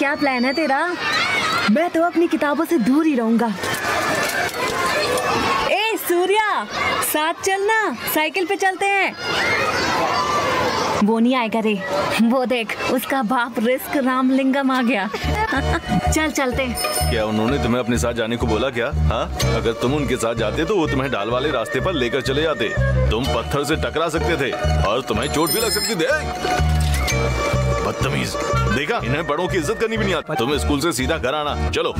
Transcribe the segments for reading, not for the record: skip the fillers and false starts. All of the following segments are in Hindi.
क्या प्लान है तेरा? मैं तो अपनी किताबों से दूर ही रहूंगा। ए सूर्या, साथ चलना, साइकिल पे चलते हैं। वो नहीं आएगा रे, वो देख उसका बाप रिस्क रामलिंगम आ गया। चल चलते। क्या उन्होंने तुम्हें अपने साथ जाने को बोला क्या? हाँ, अगर तुम उनके साथ जाते तो वो तुम्हें ढाल वाले रास्ते पर लेकर चले जाते। तुम पत्थर से टकरा सकते थे और तुम्हें चोट भी लग सकती थी। बदतमीज, देखा, इन्हें बड़ों की इज्जत करनी भी नहीं आती। तुम स्कूल से सीधा घर आना, चलो।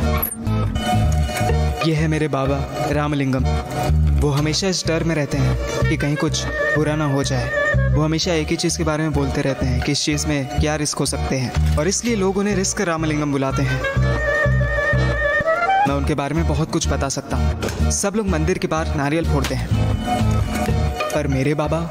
ये है मेरे बाबा रामलिंगम। वो हमेशा इस डर में रहते हैं कि कहीं कुछ बुरा ना हो जाए। वो हमेशा एक ही चीज़ के बारे में बोलते रहते हैं कि इस चीज़ में क्या रिस्क हो सकते हैं, और इसलिए लोग उन्हें रिस्क रामलिंगम बुलाते हैं। मैं उनके बारे में बहुत कुछ बता सकता हूँ। सब लोग मंदिर के बाहर नारियल फोड़ते हैं, पर मेरे बाबा,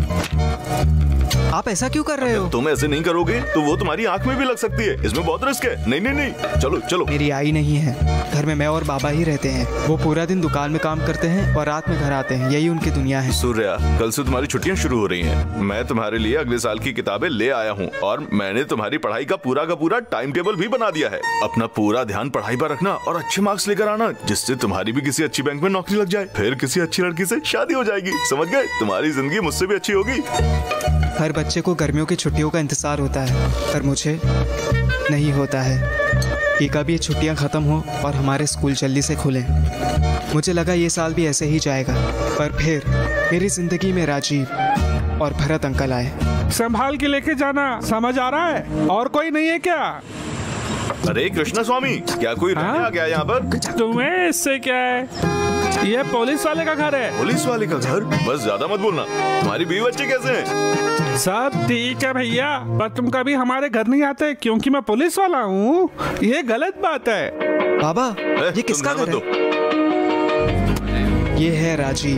आप ऐसा क्यों कर रहे हो? तुम ऐसे नहीं करोगे तो वो तुम्हारी आंख में भी लग सकती है। इसमें बहुत रिस्क है। नहीं नहीं नहीं, चलो चलो। मेरी आई नहीं है, घर में मैं और बाबा ही रहते हैं। वो पूरा दिन दुकान में काम करते हैं और रात में घर आते हैं। यही उनकी दुनिया है। सूर्या, कल से तुम्हारी छुट्टियां शुरू हो रही हैं। मैं तुम्हारे लिए अगले साल की किताबें ले आया हूँ और मैंने तुम्हारी पढ़ाई का पूरा टाइम टेबल भी बना दिया है। अपना पूरा ध्यान पढ़ाई पर रखना और अच्छे मार्क्स लेकर आना, जिससे तुम्हारी भी किसी अच्छी बैंक में नौकरी लग जाए। फिर किसी अच्छी लड़की से शादी हो जाएगी। समझ गए? तुम्हारी जिंदगी मुझसे भी अच्छी होगी। हर बच्चे को गर्मियों की छुट्टियों का इंतजार होता है, पर मुझे नहीं होता है कि कब ये छुट्टियां खत्म हो और हमारे स्कूल जल्दी से खुलें। मुझे लगा ये साल भी ऐसे ही जाएगा, पर फिर मेरी जिंदगी में राजीव और भरत अंकल आए। संभाल के लेके जाना, समझ आ रहा है? और कोई नहीं है क्या? अरे कृष्णा स्वामी, क्या कोई रहने आ गया यहाँ पर? तुम्हें इससे क्या है? ये पुलिस वाले का घर है। पुलिस वाले का घर? बस ज्यादा मत बोलना। तुम्हारी बीवी बच्चे कैसे हैं? सब ठीक है भैया, पर तुम कभी हमारे घर नहीं आते क्योंकि मैं पुलिस वाला हूँ। ये गलत बात है। बाबा, ये किसका घर है? ये है राजीव।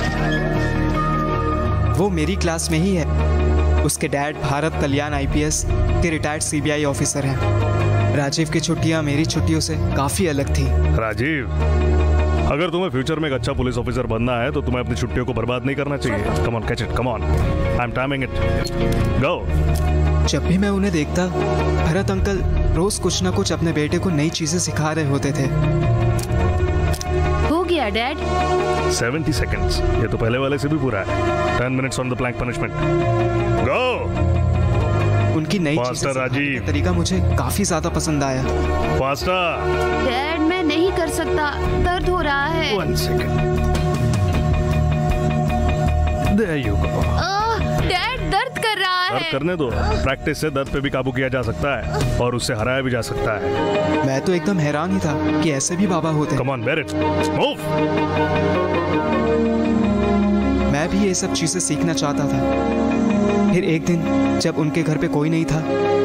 वो मेरी क्लास में ही है। उसके डैड भारत कल्याण IPS के रिटायर्ड CBI ऑफिसर हैं। राजीव की छुट्टियां मेरी छुट्टियों से काफी अलग थी। राजीव, अगर तुम्हें फ्यूचर में एक अच्छा पुलिस ऑफिसर बनना है तो तुम्हें अपनी छुट्टियों को बर्बाद नहीं करना चाहिए। Come on, catch it, come on, I am timing it, go. जब भी मैं उन्हें देखता, भरत अंकल रोज कुछ ना कुछ अपने बेटे को नई चीजें सिखा रहे होते थे। हो गया डैड? 70 सेकेंड्स, ये तो पहले वाले से भी पूरा है। 10 minutes on the plank punishment, go. उनकी नई चीजें सिखाने का तरीका मुझे काफी ज्यादा पसंद आया। फास्टर। डैड, मैं नहीं कर सकता, दर्द हो रहा है। 1 second, there you go. Dad, दर्द कर रहा है। दर्द करने दो, प्रैक्टिस से दर्द पे भी काबू किया जा सकता है और उससे हराया भी जा सकता है। मैं तो एकदम हैरान ही था कि ऐसे भी बाबा होते। Come on, bear it, move. मैं भी ये सब चीजें सीखना चाहता था। फिर एक दिन जब उनके घर पे कोई नहीं था,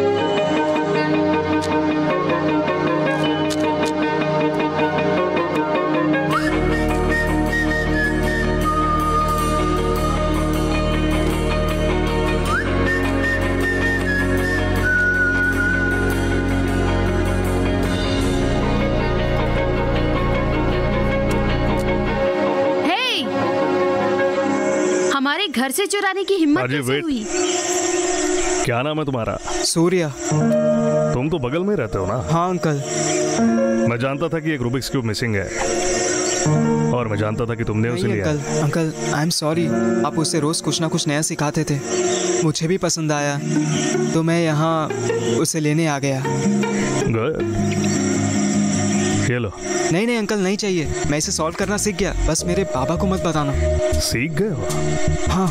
घर से चुराने की हिम्मत कैसे हुई? क्या नाम है तुम्हारा? सूर्या। तुम तो बगल में रहते हो ना? हाँ अंकल। मैं जानता था कि एक रूबिक्स क्यूब मिसिंग है और मैं जानता था कि तुमने उसे लिया। Uncle, I am sorry. आप उससे रोज कुछ ना कुछ नया सिखाते थे, मुझे भी पसंद आया, तो मैं यहाँ उसे लेने आ गया। ये लो। नहीं नहीं अंकल, नहीं चाहिए। मैं इसे सॉल्व करना सीख गया, बस मेरे पापा को मत बताना। सीख गए हो? हाँ।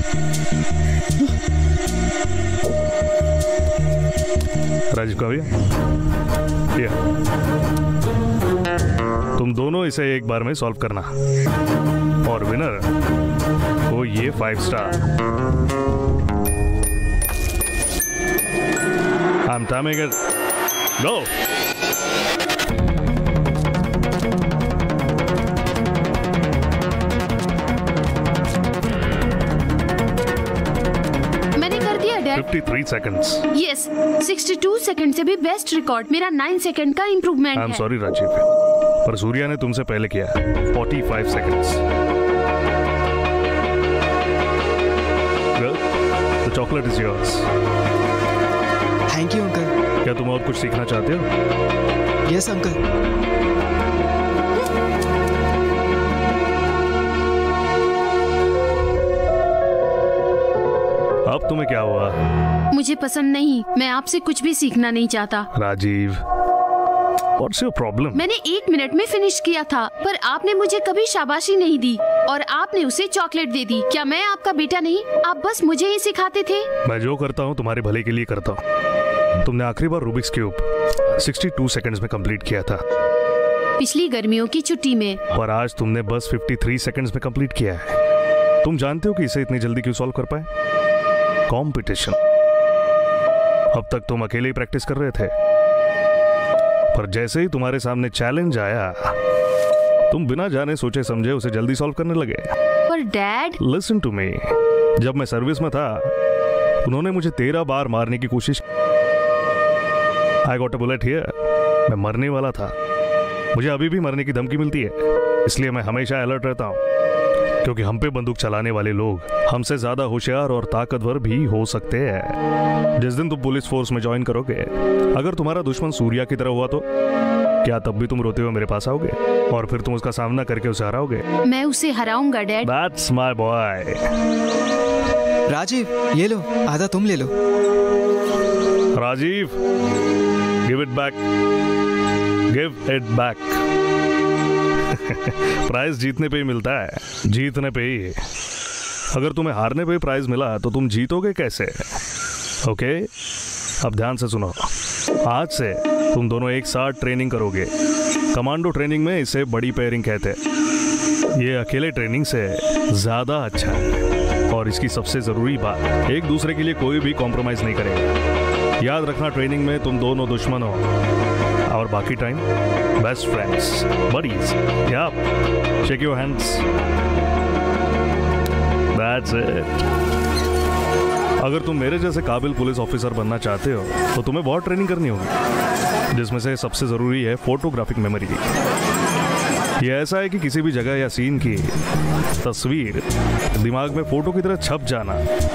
राजीव का भैया, तुम दोनों इसे एक बार में सॉल्व करना और विनर वो ये 5 star. I am timing it, go. मैंने कर दिया डैड। 53 सेकंड्स। यस, 62 सेकंड से भी बेस्ट रिकॉर्ड। मेरा 9 सेकंड का इम्प्रूवमेंट है। आई एम सॉरी राजीव, पर सूर्या ने तुमसे पहले किया। 45 seconds. Well, the chocolate is yours. Thank you uncle. क्या तुम और कुछ सीखना चाहते हो? Yes uncle. अब तुम्हें क्या हुआ? मुझे पसंद नहीं, मैं आपसे कुछ भी सीखना नहीं चाहता। Rajeev, what's your problem? मैंने 1 मिनट में फिनिश किया था, पर आपने मुझे कभी शाबाशी नहीं दी और आपने उसे चॉकलेट दे दी। क्या मैं आपका बेटा नहीं? आप बस मुझे ही सिखाते थे। मैं जो करता हूँ तुम्हारे भले के लिए करता हूँ। तुमने आखिरी बार रूबिक्स क्यूब 62 सेकंड्स में कंप्लीट किया था पिछली गर्मियों की छुट्टी में, पर आज तुमने बस 53 सेकंड्स में कंप्लीट किया है। तुम जानते हो कि इसे इतनी जल्दी क्यों सॉल्व कर पाए? कंपटीशन। अब तक तुम अकेले ही प्रैक्टिस कर रहे थे, पर जैसे ही तुम्हारे सामने चैलेंज आया तुम बिना जाने सोचे समझे उसे जल्दी सॉल्व करने लगे। पर डैड, लिसन टू मी, जब मैं सर्विस में था उन्होंने मुझे 13 बार मारने की कोशिश। I got a bullet here. मैं मरने वाला था। मुझे अभी भी मरने की धमकी मिलती है, इसलिए मैं हमेशा अलर्ट रहता हूँ, क्योंकि हम पे बंदूक चलाने वाले लोग हमसे ज्यादा होशियार और ताकतवर भी हो सकते हैं। जिस दिन तुम पुलिस फोर्स में ज्वाइन करोगे, अगर तुम्हारा दुश्मन सूर्या की तरह हुआ तो क्या तब भी तुम रोते हुए मेरे पास आओगे और फिर तुम उसका सामना करके उसे हराओगे? मैं उसे हराऊंगा dad. That's my boy. Rajeev, ये लो, आधा तुम ले लो। Rajeev, give it back. Give it back. Prize जीतने पे ही मिलता है, जीतने पे ही। अगर तुम्हें हारने पे प्राइज मिला तो तुम जीतोगे कैसे? ओके, अब ध्यान से सुनो। आज से तुम दोनों एक साथ ट्रेनिंग करोगे। कमांडो ट्रेनिंग में इसे बड़ी पेयरिंग कहते हैं। ये अकेले ट्रेनिंग से ज्यादा अच्छा है और इसकी सबसे जरूरी बात, एक दूसरे के लिए कोई भी कॉम्प्रोमाइज नहीं करेगा। याद रखना, ट्रेनिंग में तुम दोनों दुश्मन हो और बाकी टाइम बेस्ट फ्रेंड्स, बडीज। या shake your hands. That's it. अगर तुम मेरे जैसे काबिल पुलिस ऑफिसर बनना चाहते हो तो तुम्हें बहुत ट्रेनिंग करनी होगी, जिसमें से सबसे जरूरी है फोटोग्राफिक मेमोरी। ये ऐसा है कि किसी भी जगह या सीन की तस्वीर दिमाग में फोटो की तरह छप जाना।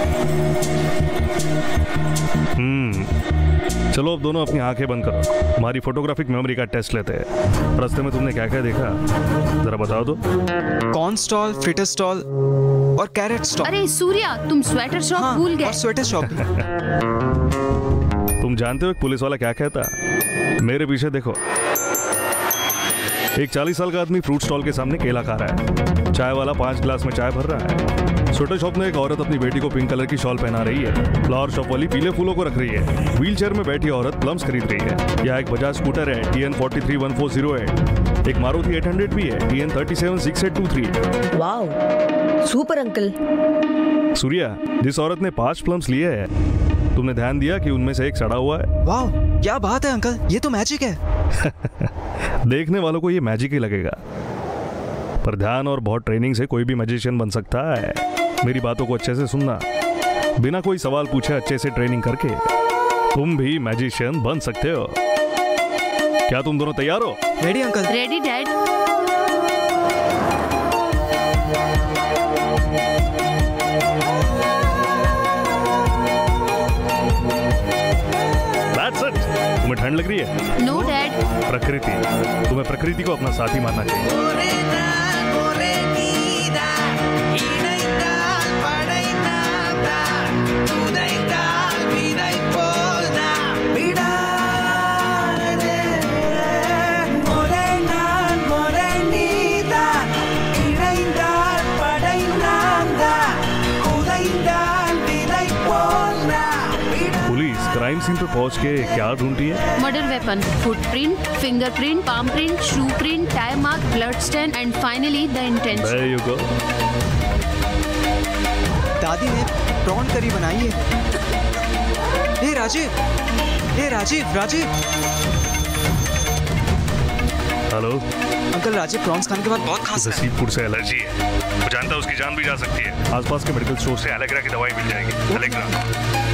चलो अब दोनों अपनी आंखें बंद करो, हमारी फोटोग्राफिक मेमोरी का टेस्ट लेते हैं। रास्ते में तुमने क्या क्या देखा, जरा बताओ तो। कॉर्न स्टॉल, फ्रिटर स्टॉल और कैरेट स्टॉल। अरे सूर्या, तुम स्वेटर शॉप भूल गए। और स्वेटर शॉप। तुम जानते हो एक पुलिस वाला क्या कहता? मेरे पीछे देखो। एक 40 साल का आदमी फ्रूट स्टॉल के सामने केला खा रहा है। चाय वाला 5 गिलास में चाय भर रहा है। स्वेटर शॉप में एक औरत अपनी बेटी को पिंक कलर की शॉल पहना रही है। फ्लावर शॉप वाली पीले फूलों को रख रही है। व्हील चेयर में बैठी औरत प्लम्स खरीद रही है। यहाँ एक बजाज स्कूटर है, TN 431408। एक मारुति 800 भी है, TN 376823। Wow, super uncle. Surya, जिस औरत ने 5 प्लम्स लिए हैं, तुमने ध्यान दिया कि उनमें से एक सड़ा हुआ है? वाह, क्या बात है अंकल, ये तो मैजिक है। देखने वालों को ये मैजिक ही लगेगा, पर ध्यान और बहुत ट्रेनिंग से कोई भी मैजिशियन बन सकता है। मेरी बातों को अच्छे से सुनना। बिना कोई सवाल पूछे अच्छे से ट्रेनिंग करके तुम भी मैजिशियन बन सकते हो। क्या तुम दोनों तैयार हो? Ready uncle. Ready dad. That's it. तुम्हें ठंड लग रही है? No dad. प्रकृति, तुम्हें प्रकृति को अपना साथी मानना चाहिए। क्राइम सीन पर पहुंच के क्या ढूंढती है? Murder weapon, footprint, fingerprint, palm print, shoe print, tyre mark, blood stain and finally the intention. There you go. दादी ने प्रॉन करी बनाई है। Hey Rajeev, hey Rajeev, Rajeev. Hello uncle, Rajeev prawns खाने के बाद बहुत खांसता है। सी फूड से एलर्जी है, वो जानता है उसकी जान भी जा सकती है। आसपास के मेडिकल स्टोर से एलेग्रा की दवाई मिल जाएगी। एलेग्रा।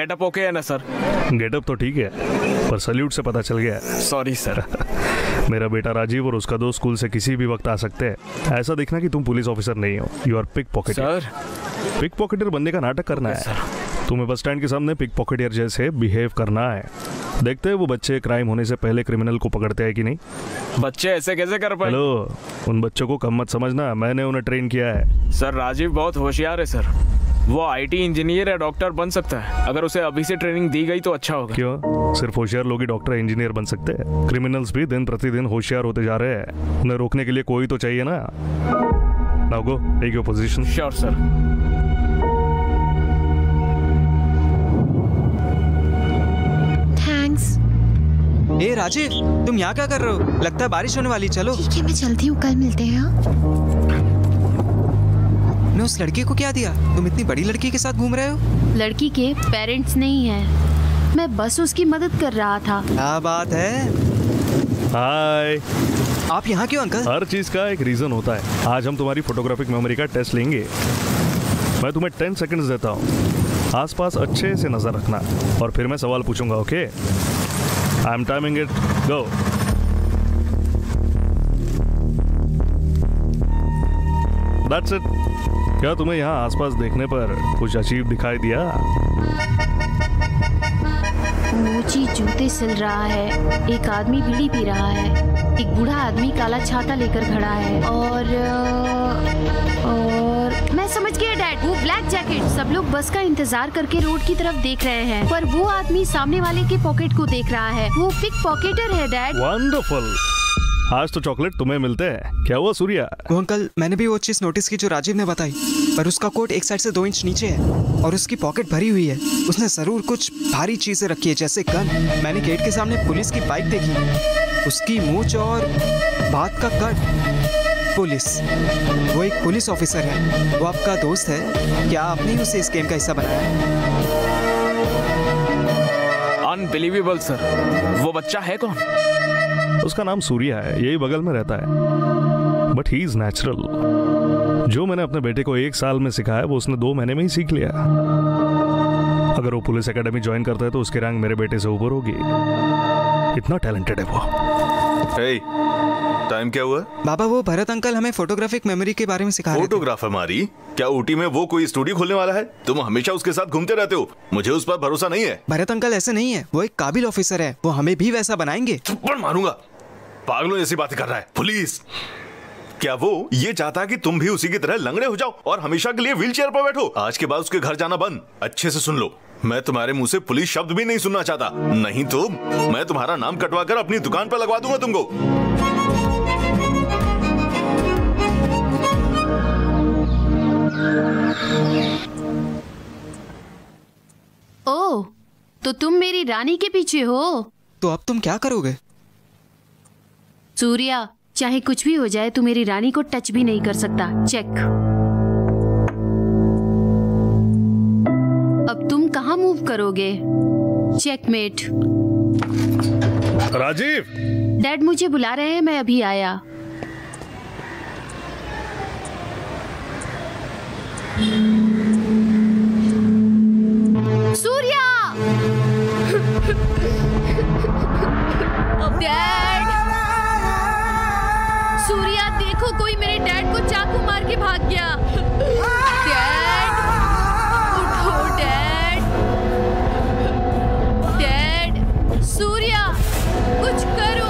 गेटअप ओके है ना सर? गेटअप तो ठीक है, पर सल्यूट से पता चल गया। Sorry sir. मेरा बेटा राजीव और उसका दोस्त स्कूल से किसी भी वक्त आ सकते हैं। ऐसा देखना कि तुम पुलिस ऑफिसर नहीं हो, you are pick pocketer. Sir, pick pocketer बनने का नाटक करना है। तुम्हें बस स्टैंड के सामने पिक पॉकेटर जैसे बिहेव करना है। देखते हैं वो बच्चे क्राइम होने से पहले क्रिमिनल को पकड़ते हैं कि नहीं। बच्चे ऐसे कैसे कर पाए? हेलो, उन बच्चों को कम मत समझना, मैंने उन्हें ट्रेन किया है। सर, राजीव बहुत होशियार है सर। वो आईटी इंजीनियर या डॉक्टर बन सकता है। अगर उसे अभी से ट्रेनिंग दी गई तो अच्छा होगा। क्यों? सिर्फ होशियार लोग ही डॉक्टर इंजीनियर बन सकते हैं? क्रिमिनल्स भी दिन प्रतिदिन होशियार होते जा रहे हैं। उन्हें रोकने के लिए कोई तो चाहिए ना। Now go, take your position. Sure sir. Thanks. ए राजीव, तुम यहाँ क्या कर रहे हो? लगता है बारिश होने वाली। चलो ठीक है, मैं चलती हूँ, कल मिलते हैं। ने उस लड़की को क्या दिया? तुम इतनी बड़ी लड़की के साथ घूम रहे हो? लड़की के पेरेंट्स नहीं हैं, मैं बस उसकी मदद कर रहा था। क्या बात है? हाय। आप यहाँ क्यों अंकल? हर चीज का एक रीजन होता है। आज हम तुम्हारी फोटोग्राफिक मेमोरी का टेस्ट लेंगे। मैं तुम्हें 10 सेकंड्स देता हूँ। आसपास अच्छे से नजर रखना और फिर मैं सवाल पूछूंगा। Okay? I am timing it, go. That's it. क्या तुम्हें यहाँ आसपास देखने पर कुछ अजीब दिखाई दिया? ऊंची जूते सिल रहा है, एक आदमी बीड़ी पी रहा है, एक बूढ़ा आदमी काला छाता लेकर खड़ा है और मैं समझ गया डैड, वो ब्लैक जैकेट। सब लोग बस का इंतजार करके रोड की तरफ देख रहे हैं, पर वो आदमी सामने वाले के पॉकेट को देख रहा है। वो पिक पॉकेटर है डैड। वंडरफुल। आज तो चॉकलेट तुम्हें मिलते हैं। क्या हुआ सूर्या? वो अंकल, मैंने भी वो चीज नोटिस की जो राजीव ने बताई, पर उसका कोट एक साइड से 2 इंच नीचे है और उसकी पॉकेट भरी हुई है। उसने जरूर कुछ भारी चीजें रखी है, जैसे गन। मैंने गेट के सामने पुलिस की बाइक देखी, उसकी मूंछ और बात का कट। पुलिस, वो एक पुलिस ऑफिसर है। वो आपका दोस्त है? क्या आपने ही उसे इस गेम का हिस्सा बनाया? Unbelievable sir. वो बच्चा है कौन? उसका नाम सूर्या है, यही बगल में रहता है। But he is natural. जो मैंने अपने बेटे को 1 साल में सिखाया वो उसने 2 महीने में ही सीख लिया। अगर वो पुलिस एकेडमी ज्वाइन करता है तो उसकी रैंक मेरे बेटे से ऊपर होगी। इतना टैलेंटेड है वो। hey, टाइम क्या हुआ? बाबा, वो भरत अंकल हमें फोटोग्राफिक मेमोरी के बारे में सिखा रहे थे। फोटोग्राफर मारी? क्या ऊटी में वो कोई स्टूडियो खोलने वाला है? तुम हमेशा उसके साथ घूमते रहते हो, मुझे उस पर भरोसा नहीं है। भरत अंकल ऐसे नहीं है, वो एक काबिल ऑफिसर है। वो हमें भी वैसा बनाएंगे। थप्पड़ मारूंगा। पागलों जैसी बातें कर रहा है। पुलिस, क्या वो ये चाहता है कि तुम भी उसी की तरह लंगड़े हो जाओ और हमेशा के लिए व्हीलचेयर पर बैठो? आज के बाद उसके घर जाना बंद। अच्छे से सुन लो, मैं तुम्हारे मुंह से पुलिस शब्द भी नहीं सुनना चाहता, नहीं तो मैं तुम्हारा नाम कटवा कर अपनी दुकान पर लगवा दूंगा तुमको। ओह, तो तुम मेरी रानी के पीछे हो? तो अब तुम क्या करोगे? सूर्या, चाहे कुछ भी हो जाए तू मेरी रानी को टच भी नहीं कर सकता। चेक। अब तुम कहाँ मूव करोगे? चेकमेट। राजीव, डैड मुझे बुला रहे हैं, मैं अभी आया। सूर्या! डैड! सूर्या देखो, कोई मेरे डैड को चाकू मार के भाग गया। डैड! उठो डैड! डैड! सूर्या! कुछ करो!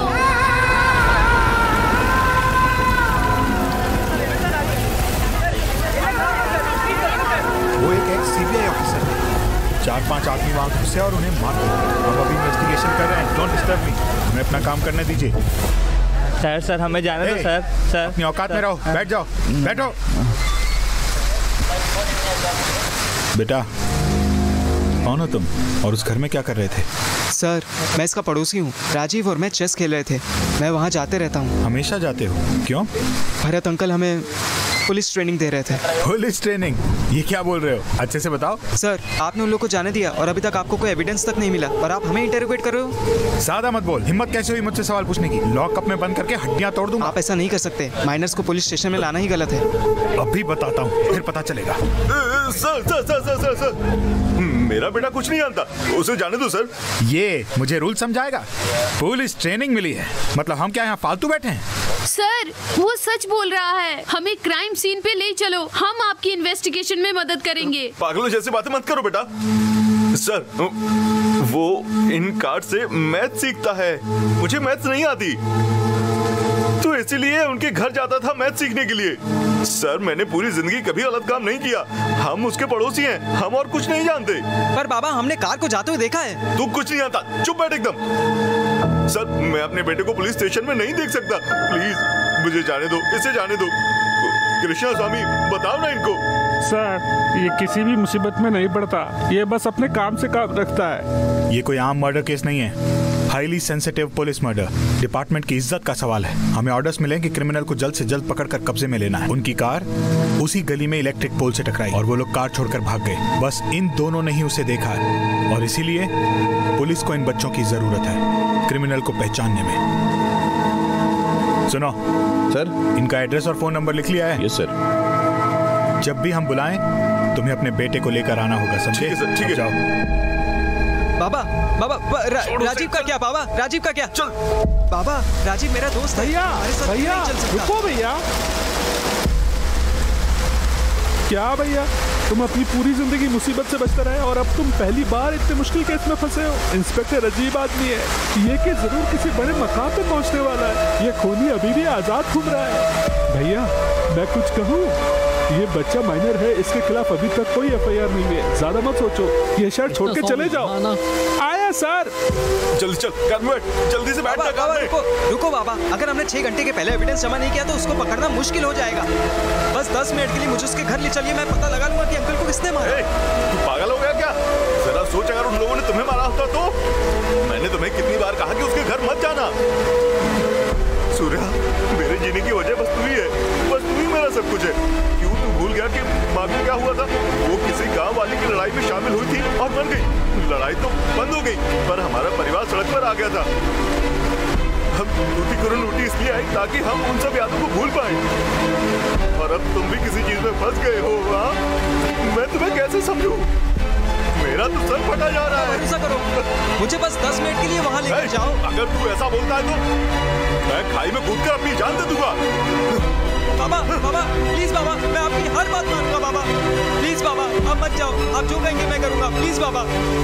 वो एक सीबीआई ऑफिसर है। 4-5 आदमी वहाँ घुसे और उन्हें मार दिया। हम अभी इन्वेस्टिगेशन कर रहे हैं। डोंट डिस्टर्ब मी, हमें अपना काम करने दीजिए। सर हमें जाने दो सर। सर अपनी औकात में रहो, बैठ जाओ, बैठो। बेटा, कौन हो तुम और उस घर में क्या कर रहे थे? सर, मैं इसका पड़ोसी हूँ। राजीव और मैं चेस खेल रहे थे। मैं वहाँ जाते रहता हूँ। हमेशा जाते हो? क्यों? भरत अंकल हमें पुलिस ट्रेनिंग दे रहे थे। Police training? ये क्या बोल रहे हो? अच्छे से बताओ। सर, आपने उन लोगों को जाने दिया और अभी तक आपको कोई एविडेंस तक नहीं मिला और आप हमें इंटरोगेट कर रहे हो। ज्यादा मत बोल। हिम्मत कैसे हुई मुझसे सवाल पूछने की? लॉकअप में बंद करके हड्डियां तोड़ दूंगा। आप ऐसा नहीं कर सकते। माइनर्स को पुलिस स्टेशन में लाना ही गलत है। अभी बताता हूँ, फिर पता चलेगा। सर, मेरा बेटा कुछ नहीं जानता, उसे जाने दो सर। ये मुझे रूल समझाएगा? पुलिस ट्रेनिंग मिली है, मतलब हम क्या यहाँ फालतू बैठे हैं? सर वो सच बोल रहा है, हमें क्राइम सीन पे ले चलो, हम आपकी इन्वेस्टिगेशन में मदद करेंगे। पागलों जैसी बातें मत करो बेटा। सर वो इन कार्ड से मैथ सीखता है, मुझे मैथ नहीं आती, तो इसीलिए उनके घर जाता था मैथ सीखने के लिए। सर मैंने पूरी जिंदगी कभी गलत काम नहीं किया, हम उसके पड़ोसी हैं, हम और कुछ नहीं जानते। पर बाबा हमने कार को जाते हुए देखा है। तू कुछ नहीं जानता, चुप बैठ एकदम। सर मैं अपने बेटे को पुलिस स्टेशन में नहीं देख सकता, प्लीज मुझे जाने दो, इसे जाने दो। कृष्णा स्वामी बताओ ना इनको। सर ये किसी भी मुसीबत में नहीं पड़ता, ये बस अपने काम से काम रखता है। ये कोई आम मर्डर केस नहीं है, highly sensitive police murder. Department की इज्जत का सवाल है। हमें ऑर्डर्स मिले कि क्रिमिनल को जल्द से जल्द पकड़कर कब्जे में लेना है। उनकी कार उसी गली में इलेक्ट्रिक पोल से टकराई और वो लोग कार छोड़कर भाग गए। बस इन दोनों ने ही उसे देखा है और इसीलिए पुलिस को इन बच्चों की जरूरत है क्रिमिनल को पहचानने में। सुनो सर, इनका एड्रेस और फोन नंबर लिख लिया है? Yes sir. जब भी हम बुलाएं तुम्हें अपने बेटे को लेकर आना होगा, समझे? ठीक है सर, ठीक है। जाओ। बाबा बाबा राजीव का क्या? बाबा राजीव का क्या? चल बाबा राजीव मेरा दोस्त है। भैया भैया रुको भैया। क्या भैया, तुम अपनी पूरी जिंदगी मुसीबत से बचते रहे और अब तुम पहली बार इतने मुश्किल केस में फंसे हो। इंस्पेक्टर अजीब आदमी है, ये कि जरूर किसी बड़े मकाम पे पहुंचने वाला है। ये खूनी अभी भी आजाद घूम रहा है। भैया मैं कुछ कहूँ, ये बच्चा माइनर है, इसके खिलाफ अभी तक कोई एफआईआर नहीं है, ज्यादा मत सोचो, ये शहर छोड़ के चले जाओ। आया सर। जल्दी चल, जल्दी से बैठ। बाबा रुको बाबा, अगर हमने 6 घंटे के पहले एविडेंस जमा नहीं किया तो उसको पकड़ना मुश्किल हो जाएगा। बस 10 मिनट के लिए मुझे उसके घर ले चलिए, मैं पता लगा लूंगा कि अंकल को किसने मारा। तू पागल हो गया क्या? जरा सोच, अगर उन लोगों ने तुम्हें मारा होता तो? मैंने तुम्हें कितनी बार कहा कि उसके घर मत जाना। सूर्या, मेरे जीने की वजह बस तू ही है, बस तू ही मेरा सब कुछ है। क्यों तू भूल गया कि माँ को क्या हुआ था? वो किसी गांव वाली की लड़ाई में शामिल हुई थी और मर गई। लड़ाई तो बंद हो गई पर हमारा परिवार सड़क पर आ गया था। हम टूटी करुण लूटी इसलिए आई ताकि हम उन सब यादों को भूल पाए, और अब तुम भी किसी चीज में फंस गए हो। हाँ, मैं तुम्हें कैसे समझूं? मेरा तो सर फटा जा रहा है। ऐसा करो, मुझे बस 10 मिनट के लिए वहाँ लेकर जाओ। अगर तू ऐसा बोलता है तो मैं खाई में कूदकर अपनी जान दे दूंगा। बाबा प्लीज बाबा, मैं आपकी हर बात मानूंगा बाबा। प्लीज बाबा आप मत जाओ, आप जो कहेंगे मैं करूंगा, प्लीज बाबा।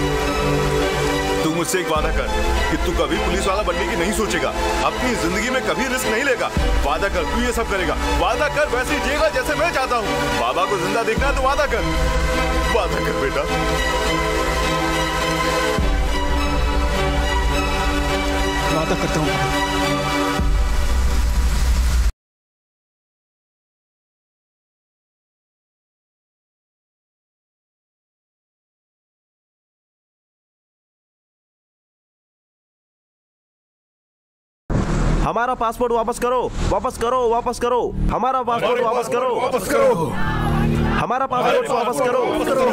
तू मुझसे एक वादा कर कि तू कभी पुलिस वाला बनने की नहीं सोचेगा, अपनी जिंदगी में कभी रिस्क नहीं लेगा। वादा कर, तू ये सब करेगा। वादा कर, वैसे ही जिएगा जैसे मैं चाहता हूँ। बाबा को जिंदा देखना है तो वादा कर, वादा कर बेटा। वादा करता हूँ। हमारा पासपोर्ट वापस करो, वापस करो, वापस करो। हमारा पासपोर्ट वापस करो, वापस करो। हमारा पासपोर्ट वापस करो,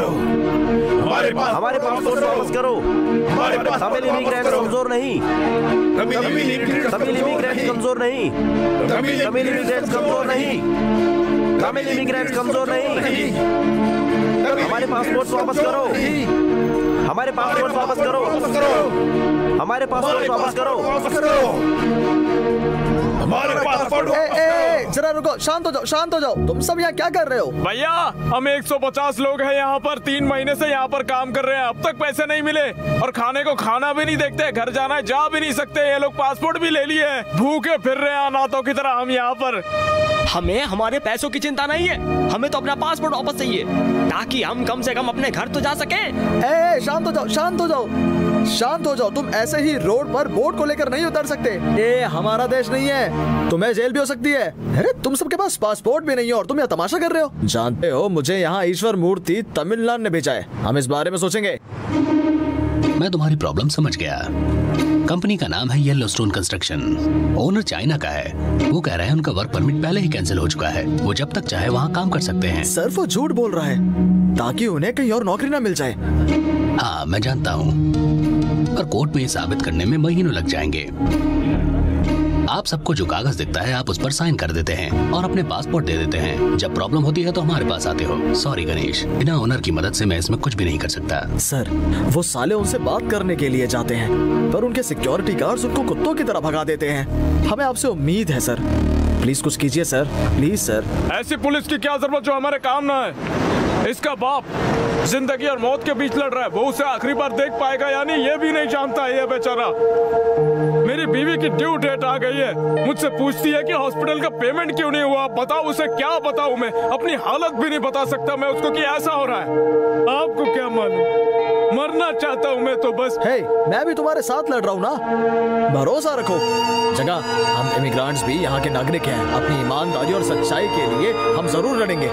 हमारे पासपोर्ट वापस करो। तमिल इमिग्रेंट्स कमजोर नहीं, तमिल इमिग्रेंट्स कमजोर नहीं, तमिल इमिग्रेंट्स कमजोर नहीं, तमिल इमिग्रेंट्स कमजोर नहीं। हमारे पासपोर्ट वापस करो, हमारे पासपोर्ट वापस करो, हमारे पासपोर्ट वापस करो। जरा रुको, शांत हो जाओ, शांत हो जाओ। तुम सब यहाँ क्या कर रहे हो? भैया हम 150 लोग हैं यहाँ पर, 3 महीने से यहाँ पर काम कर रहे हैं, अब तक पैसे नहीं मिले और खाने को खाना भी नहीं देखते, घर जाना है जा भी नहीं सकते। ये लोग पासपोर्ट भी ले लिए, भूखे फिर रहे हैं अनाथों की तरह हम यहाँ पर। हमें हमारे पैसों की चिंता नहीं है, हमें तो अपना पासपोर्ट वापस चाहिए ताकि हम कम से कम अपने घर तो जा सके। शांत हो जाओ, शांत हो जाओ, शांत हो जाओ। तुम ऐसे ही रोड पर बोट को लेकर नहीं उतर सकते, ये हमारा देश नहीं है, तुम्हें जेल भी हो सकती है। अरे तुम सबके पास पासपोर्ट भी नहीं है और तुम यहाँ तमाशा कर रहे हो। जानते हो मुझे यहाँ ईश्वर मूर्ति तमिलनाडु ने भेजा है, हम इस बारे में सोचेंगे। मैं तुम्हारी प्रॉब्लम समझ गया। कंपनी का नाम है येलोस्टोन कंस्ट्रक्शन, ओनर चाइना का है। वो कह रहे हैं उनका वर्क परमिट पहले ही कैंसिल हो चुका है, वो जब तक चाहे वहाँ काम कर सकते हैं। सर वो झूठ बोल रहा है ताकि उन्हें कहीं और नौकरी ना मिल जाए। हाँ मैं जानता हूँ, पर कोर्ट में ये साबित करने में महीनों लग जाएंगे। आप सबको जो कागज दिखता है आप उस पर साइन कर देते हैं और अपने पासपोर्ट दे देते हैं। जब प्रॉब्लम होती है तो हमारे पास आते हो। सॉरी गणेश, बिना ओनर की मदद से मैं इसमें कुछ भी नहीं कर सकता। सर, वो साले उनसे बात करने के लिए जाते हैं पर उनके सिक्योरिटी गार्ड्स उनको कुत्तों की तरह भगा देते हैं। हमें आपसे उम्मीद है सर, प्लीज कुछ कीजिए सर, प्लीज सर। ऐसी पुलिस की क्या जरूरत जो हमारे काम ना है। इसका बाप जिंदगी और मौत के बीच लड़ रहा है, वो उसे आखिरी बार देख पाएगा यानी ये भी नहीं जानता है ये बेचारा। मेरी बीवी की ड्यू डेट आ गई है, मुझसे पूछती है कि हॉस्पिटल का पेमेंट क्यों नहीं हुआ। बताओ उसे क्या बताऊं, मैं अपनी हालत भी नहीं बता सकता मैं उसको कि ऐसा हो रहा है। आपको क्या मालूम, मरना चाहता हूं मैं तो बस। हे, मैं भी तुम्हारे साथ लड़ रहा हूँ ना, भरोसा रखो। जगह, हम इमिग्रेंट्स भी यहाँ के नागरिक हैं, अपनी ईमानदारी और सच्चाई के लिए हम जरूर लड़ेंगे।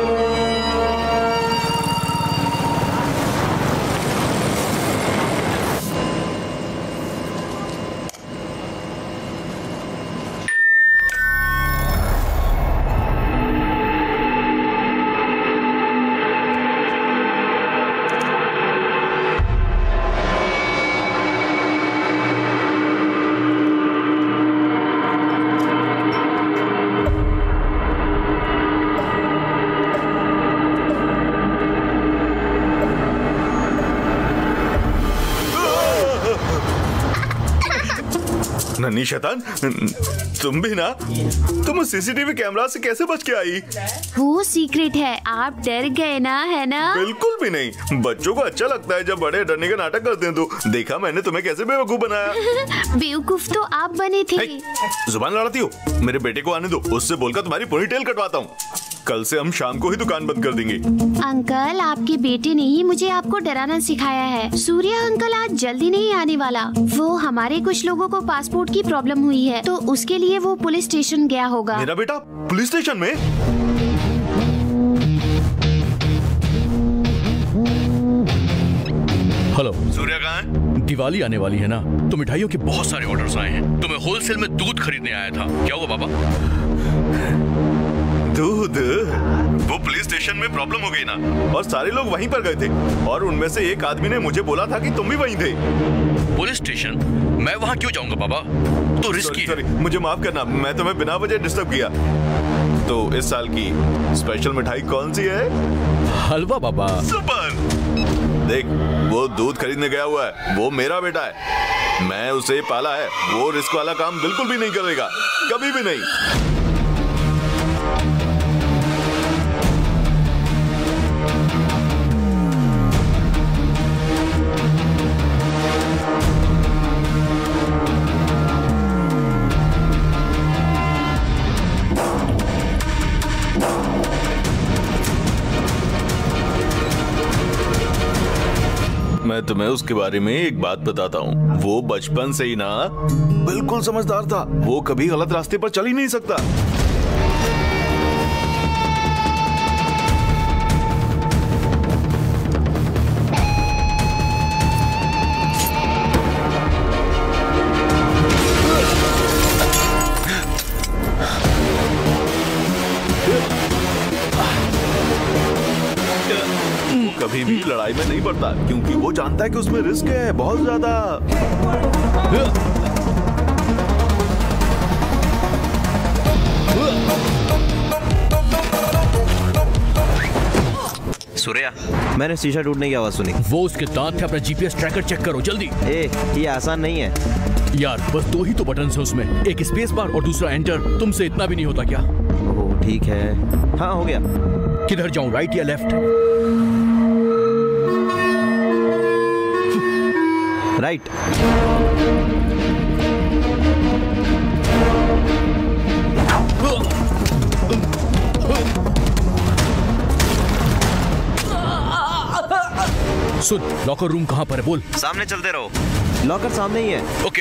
नन्ही शैतान, तुम भी ना, तुम सीसीटीवी कैमरा से कैसे बच के आई? वो सीक्रेट है, आप डर गए ना, है ना? बिल्कुल भी नहीं, बच्चों को अच्छा लगता है जब बड़े डरने का नाटक करते हैं। तो देखा मैंने तुम्हें कैसे बेवकूफ बनाया। बेवकूफ तो आप बने थे। जुबान लड़ाती हो, मेरे बेटे को आने दो, उससे बोलकर तुम्हारी पूरी टेल कटवाता हूँ। कल से हम शाम को ही दुकान बंद कर देंगे। अंकल, आपके बेटे ने ही मुझे आपको डराना सिखाया है। सूर्या अंकल आज जल्दी नहीं आने वाला। वो हमारे कुछ लोगों को पासपोर्ट की प्रॉब्लम हुई है तो उसके लिए वो पुलिस स्टेशन गया होगा। मेरा बेटा पुलिस स्टेशन में? हेलो, सूर्या कहाँ है? दिवाली आने वाली है ना, तो मिठाइयों के बहुत सारे ऑर्डर्स आए हैं, तो मैं होलसेल में दूध खरीदने आया था। क्या हुआ बाबा? दूध? वो पुलिस स्टेशन में प्रॉब्लम हो गई ना, और सारे लोग वहीं पर गए थे, और उनमें से एक आदमी ने मुझे बोला था कि तुम भी वहीं थे। Police station? मैं वहाँ क्यों जाऊंगा बाबा, तो रिस्की है। मुझे माफ करना, मैं तुम्हें बिना वजह डिस्टर्ब किया। तो इस साल की स्पेशल मिठाई कौन सी है? हलवा बाबा। सुपर। देख, वो दूध खरीदने गया हुआ है, वो मेरा बेटा है, मैं उसे पाला है, वो रिस्क वाला काम बिल्कुल भी नहीं करेगा, कभी भी नहीं। मैं तुम्हें उसके बारे में एक बात बताता हूँ, वो बचपन से ही ना बिल्कुल समझदार था, वो कभी गलत रास्ते पर चल ही नहीं सकता। कभी भी लड़ाई में नहीं पड़ता क्योंकि वो जानता है कि उसमें रिस्क है बहुत ज्यादा। सूर्या, मैंने शीशा टूटने की आवाज सुनी। वो उसके दांत थे, अपना जीपीएस ट्रैकर चेक करो जल्दी। ये आसान नहीं है यार, बस 2 ही तो बटन है उसमें, एक स्पेस बार और दूसरा एंटर। तुमसे इतना भी नहीं होता क्या? ओह ठीक है, हाँ हो गया। किधर जाऊं, राइट या लेफ्ट? राइट। सुन, लॉकर रूम कहाँ पर है बोल। सामने चलते रहो, लॉकर सामने ही है। ओके।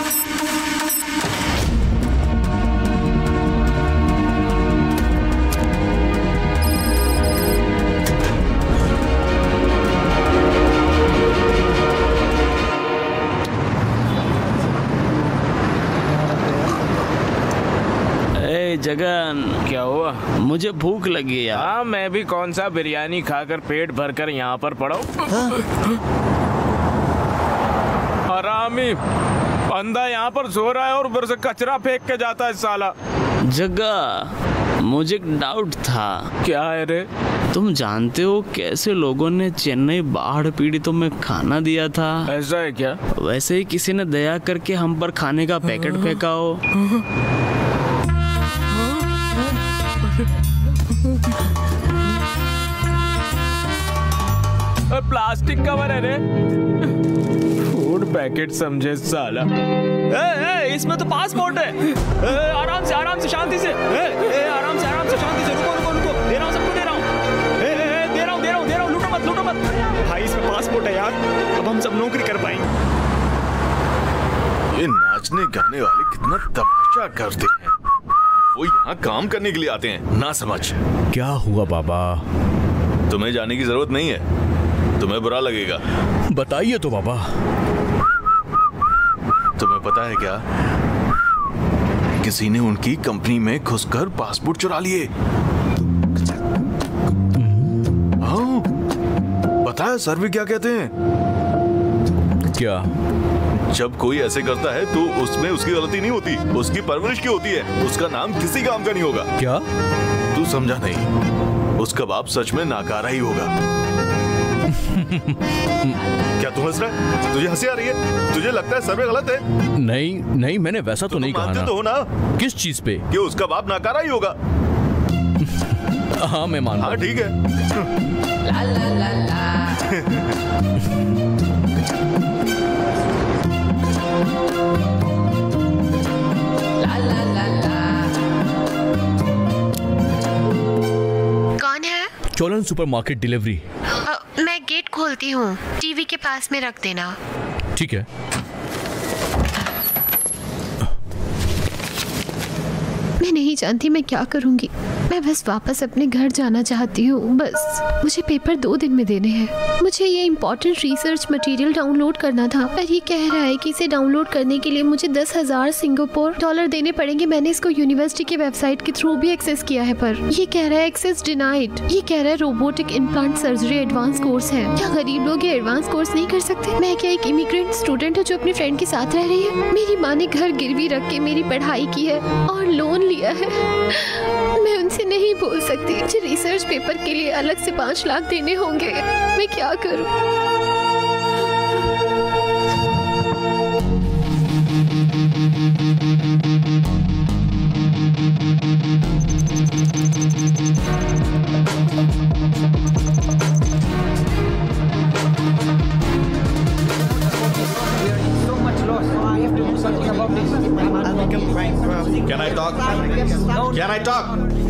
जगन, क्या हुआ? मुझे भूख लगी यार। हाँ, मैं भी कौन सा बिरयानी खाकर पेट भरकर यहाँ पर पड़ा हूँ। हरामी, बंदा यहाँ पर सो रहा है और ऊपर से कचरा फेंक के जाता है साला। जग्गा, मुझे एक डाउट था। क्या है रे? तुम जानते हो कैसे लोगों ने चेन्नई बाढ़ पीड़ितों में खाना दिया था? ऐसा है क्या? वैसे ही किसी ने दया करके हम पर खाने का पैकेट फेंका हो। प्लास्टिक कवर है रे, फूड पैकेट समझे साला। इसमें तो पासपोर्ट है। आराम से शांति से। आराम से शांति से। रुको। दे रहा हूँ, सबको दे रहा हूँ। दे रहा हूँ। लूटो मत। भाई इसमें पासपोर्ट है यार, अब हम सब नौकरी कर पाएंगे। ये नाचने गाने वाले कितना तमाशा करते हैं। वो यहाँ काम करने के लिए आते हैं, ना समझ। क्या हुआ बाबा? तुम्हें जाने की जरूरत नहीं है, तुम्हें बुरा लगेगा। बताइए तो बाबा। तुम्हें पता है क्या, किसी ने उनकी कंपनी में घुसकर पासपोर्ट चुरा लिए। हाँ, पता है सर्वे क्या कहते हैं? क्या? जब कोई ऐसे करता है तो उसमें उसकी गलती नहीं होती, उसकी परवरिश की होती है। उसका नाम किसी काम का नहीं होगा। क्या? तू समझा नहीं, उसका बाप सच में नाकारा ही होगा। क्या तू हंस रहा है? तुझे हंसी आ रही है? तुझे लगता है सर्वे गलत है? नहीं, मैंने वैसा तो नहीं कहा ना। तो हो ना? किस चीज पे? कि उसका बाप नाकारा ही होगा। हाँ मैं मानता हूँ। हाँ ठीक है। ला ला ला ला। कौन है? Cholan supermarket delivery. मैं गेट खोलती हूँ, टीवी के पास में रख देना। ठीक है। मैं नहीं जानती मैं क्या करूँगी। मैं बस वापस अपने घर जाना चाहती हूँ। बस मुझे पेपर 2 दिन में देने हैं। मुझे ये इम्पोर्टेंट रिसर्च मटेरियल डाउनलोड करना था, पर ये कह रहा है कि इसे डाउनलोड करने के लिए मुझे 10,000 सिंगापुर डॉलर देने पड़ेंगे। मैंने इसको यूनिवर्सिटी के वेबसाइट के थ्रू भी एक्सेस किया है, पर ये कह रहा है एक्सेस डिनाइड। ये कह रहा है robotic implant surgery advance course है। क्या गरीब लोग ये एडवांस कोर्स नहीं कर सकते? मैं क्या एक इमिग्रेंट स्टूडेंट हूँ जो अपनी फ्रेंड के साथ रह रही है? मेरी माँ ने घर गिरवी रख के मेरी पढ़ाई की है और लोन लिया है। मैं उनसे नहीं बोल सकती। मुझे रिसर्च पेपर के लिए अलग से 5 लाख देने होंगे। मैं क्या करूं? Can I talk?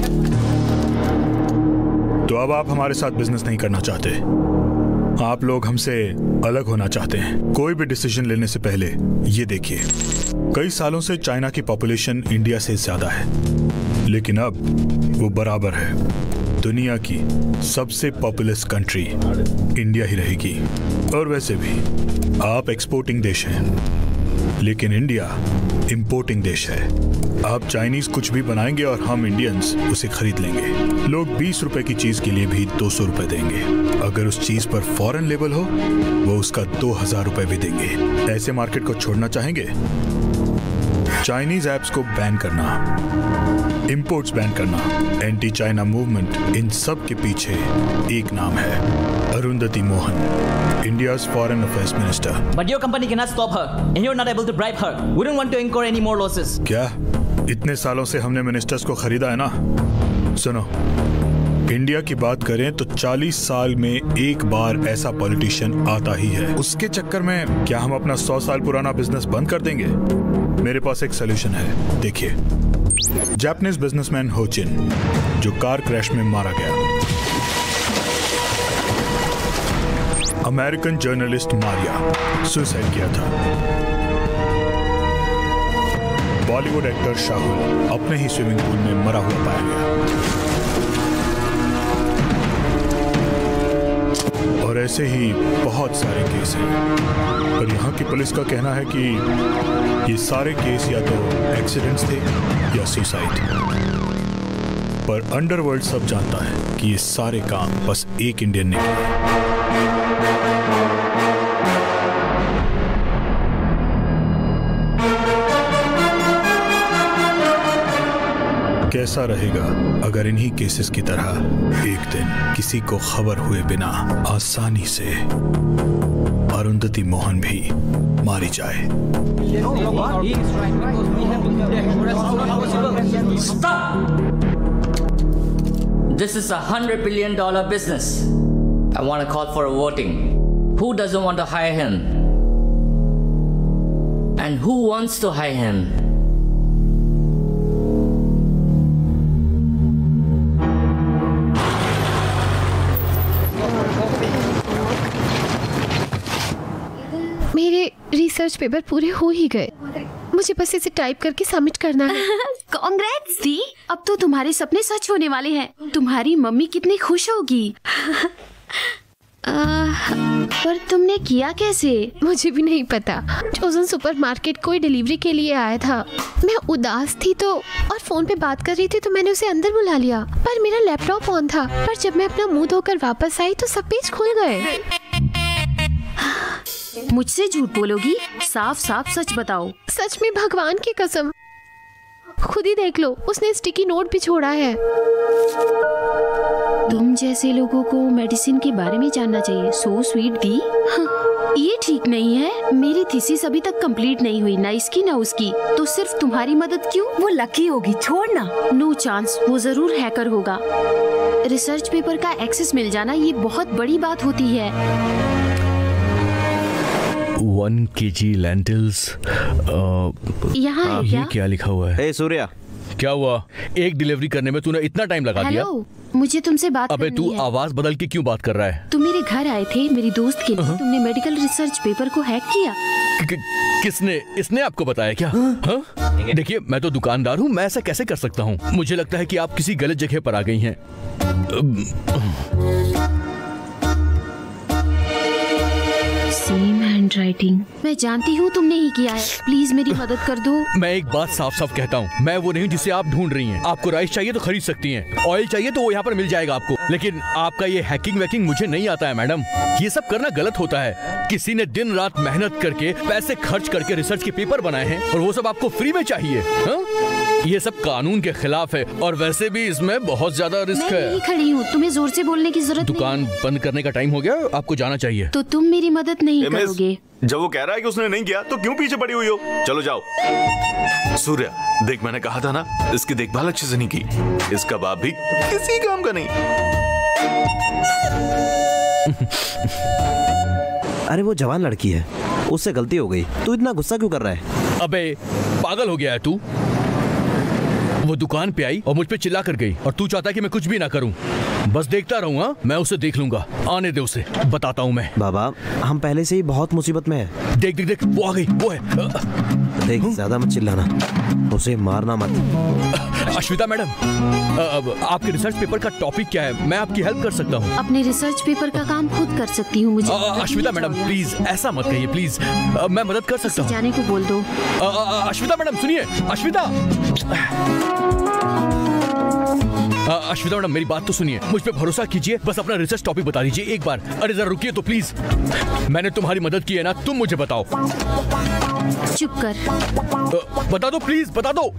तो अब आप हमारे साथ बिजनेस नहीं करना चाहते, आप लोग हमसे अलग होना चाहते हैं। कोई भी डिसीजन लेने से पहले ये देखिए, कई सालों से चाइना की पॉपुलेशन इंडिया से ज्यादा है, लेकिन अब वो बराबर है। दुनिया की सबसे पॉपुलस कंट्री इंडिया ही रहेगी। और वैसे भी आप एक्सपोर्टिंग देश हैं, लेकिन इंडिया इंपोर्टिंग देश है। आप चाइनीज कुछ भी बनाएंगे और हम इंडियंस उसे खरीद लेंगे। लोग 20 रुपए की चीज के लिए भी 200 रुपए देंगे। अगर उस चीज पर फॉरेन लेबल हो, वो उसका 2000 रुपए भी देंगे। ऐसे मार्केट को छोड़ना चाहेंगे? चाइनीज एप्स को बैन करना, इंपोर्ट्स बैन करना, एंटी चाइना मूवमेंट, इन सब के पीछे एक नाम है, Arundhati Mohan, India's foreign affairs minister. But your company cannot stop her, and you're not able to bribe her. We don't want to incur any more losses. क्या? इतने सालों से हमने मिनिस्टर्स को खरीदा है ना। सुनो, इंडिया की बात करें तो 40 साल में एक बार ऐसा पॉलिटिशियन आता ही है। उसके चक्कर में क्या हम अपना 100 साल पुराना बिजनेस बंद कर देंगे? मेरे पास एक सोल्यूशन है। देखिए, जापानीज बिजनेसमैन हो चिन, जो कार क्रैश में मारा गया, अमेरिकन जर्नलिस्ट मारिया सुसाइड किया था, बॉलीवुड एक्टर शाहुल अपने ही स्विमिंग पूल में मरा हुआ पाया गया, और ऐसे ही बहुत सारे केस हैं। पर यहाँ की पुलिस का कहना है कि ये सारे केस या तो एक्सीडेंट्स थे या सुसाइड। पर अंडरवर्ल्ड सब जानता है कि ये सारे काम बस एक इंडियन ने किए। कैसा रहेगा अगर इन्हीं केसेस की तरह एक दिन किसी को खबर हुए बिना आसानी से अरुंधति मोहन भी मारी जाए? This is $100 billion business. I want to call for a voting. Who doesn't want to hire him? And who wants to hire him? मेरे रिसर्च पेपर पूरे हो ही गए, मुझे बस इसे टाइप करके सबमिट करना है। कांग्रेट्स दी, अब तो तुम्हारे सपने सच होने वाले हैं। तुम्हारी मम्मी कितनी खुश होगी। पर तुमने किया कैसे? मुझे भी नहीं पता। चोजन सुपरमार्केट कोई डिलीवरी के लिए आया था। मैं उदास थी तो और फोन पे बात कर रही थी तो मैंने उसे अंदर बुला लिया, पर मेरा लैपटॉप ऑन था। पर जब मैं अपना मुंह धोकर वापस आई तो सब पेज खुल गए। मुझसे झूठ बोलोगी? साफ साफ सच बताओ। सच में, भगवान की कसम। खुद ही देख लो, उसने स्टिकी नोट भी छोड़ा है। तुम जैसे लोगों को मेडिसिन के बारे में जानना चाहिए। सो स्वीट दी। ये ठीक नहीं है। मेरी थीसिस अभी तक कंप्लीट नहीं हुई, ना इसकी ना उसकी, तो सिर्फ तुम्हारी मदद क्यों? वो लकी होगी, छोड़ना। नो चांस, वो जरूर हैकर होगा। रिसर्च पेपर का एक्सेस मिल जाना ये बहुत बड़ी बात होती है। 1 kg lentils। यहाँ है ये क्या लिखा हुआ है? हे सूर्या, क्या हुआ? एक डिलीवरी करने में तूने इतना टाइम लगा दिया? हेलो, मुझे तुमसे बात करनी है। अबे तू आवाज बदल के क्यों बात कर रहा है? तुम मेरे घर आए थे मेरी दोस्त के लिए। तुमने मेडिकल रिसर्च पेपर को हैक किया। किसने? इसने आपको बताया क्या? देखिए, मैं तो दुकानदार हूँ, मैं ऐसा कैसे कर सकता हूँ? मुझे लगता है कि आप किसी गलत जगह पर आ गई हैं। Same handwriting. मैं जानती हूँ तुमने ही किया है, प्लीज मेरी मदद कर दो। मैं एक बात साफ साफ कहता हूँ, मैं वो नहीं जिसे आप ढूंढ रही हैं। आपको राइस चाहिए तो खरीद सकती हैं, ऑयल चाहिए तो वो यहाँ पर मिल जाएगा आपको, लेकिन आपका ये हैकिंग वैकिंग मुझे नहीं आता है मैडम। ये सब करना गलत होता है। किसी ने दिन रात मेहनत करके पैसे खर्च करके रिसर्च के पेपर बनाए हैं और वो सब आपको फ्री में चाहिए। ये सब कानून के खिलाफ है और वैसे भी इसमें बहुत ज्यादा रिस्क है। मैं खड़ी हूँ, तुम्हें जोर से बोलने की जरूरत दुकान बंद करने का टाइम हो गया, आपको जाना चाहिए। तो तुम मेरी मदद नहीं करोगे? जब वो कह रहा है कि उसने नहीं किया तो क्यों पीछे पड़ी हुई हो? चलो जाओ। सूर्या, देख मैंने कहा था ना, इसकी देखभाल अच्छे से नहीं की। इसका बाप भी किसी काम का नहीं। अरे वो जवान लड़की है, उससे गलती हो गई। तू इतना गुस्सा क्यों कर रहा है? अबे पागल हो गया है तू? वो दुकान पे आई और मुझ पे चिल्ला कर गई और तू चाहता है कि मैं कुछ भी ना करूं? बस देखता रहूंगा, मैं उसे देख लूंगा। आने दे उसे, बताता हूँ मैं। बाबा, हम पहले से ही बहुत मुसीबत में हैं। देख देख देख, वो आ गई, वो है। देख, ज्यादा मत चिल्लाना, उसे मारना मत। अश्विता मैडम, आपके रिसर्च पेपर का टॉपिक क्या है? मैं आपकी हेल्प कर सकता हूँ। अपने रिसर्च पेपर का काम खुद कर सकती हूँ। मुझे अश्विता मैडम प्लीज ऐसा मत कहिए, प्लीज। मैं मदद कर सकता हूँ। जाने को बोल दो। अश्विता मैडम सुनिए। अश्विता अश्विता मैडम, मेरी बात तो सुनिए, मुझ पे भरोसा कीजिए, बस अपना रिसर्च टॉपिक बता दीजिए एक बार। अरे जरा रुकिए तो प्लीज। मैंने तुम्हारी मदद की है ना, तुम मुझे बताओ। चुप कर। बता दो प्लीज, बता दो।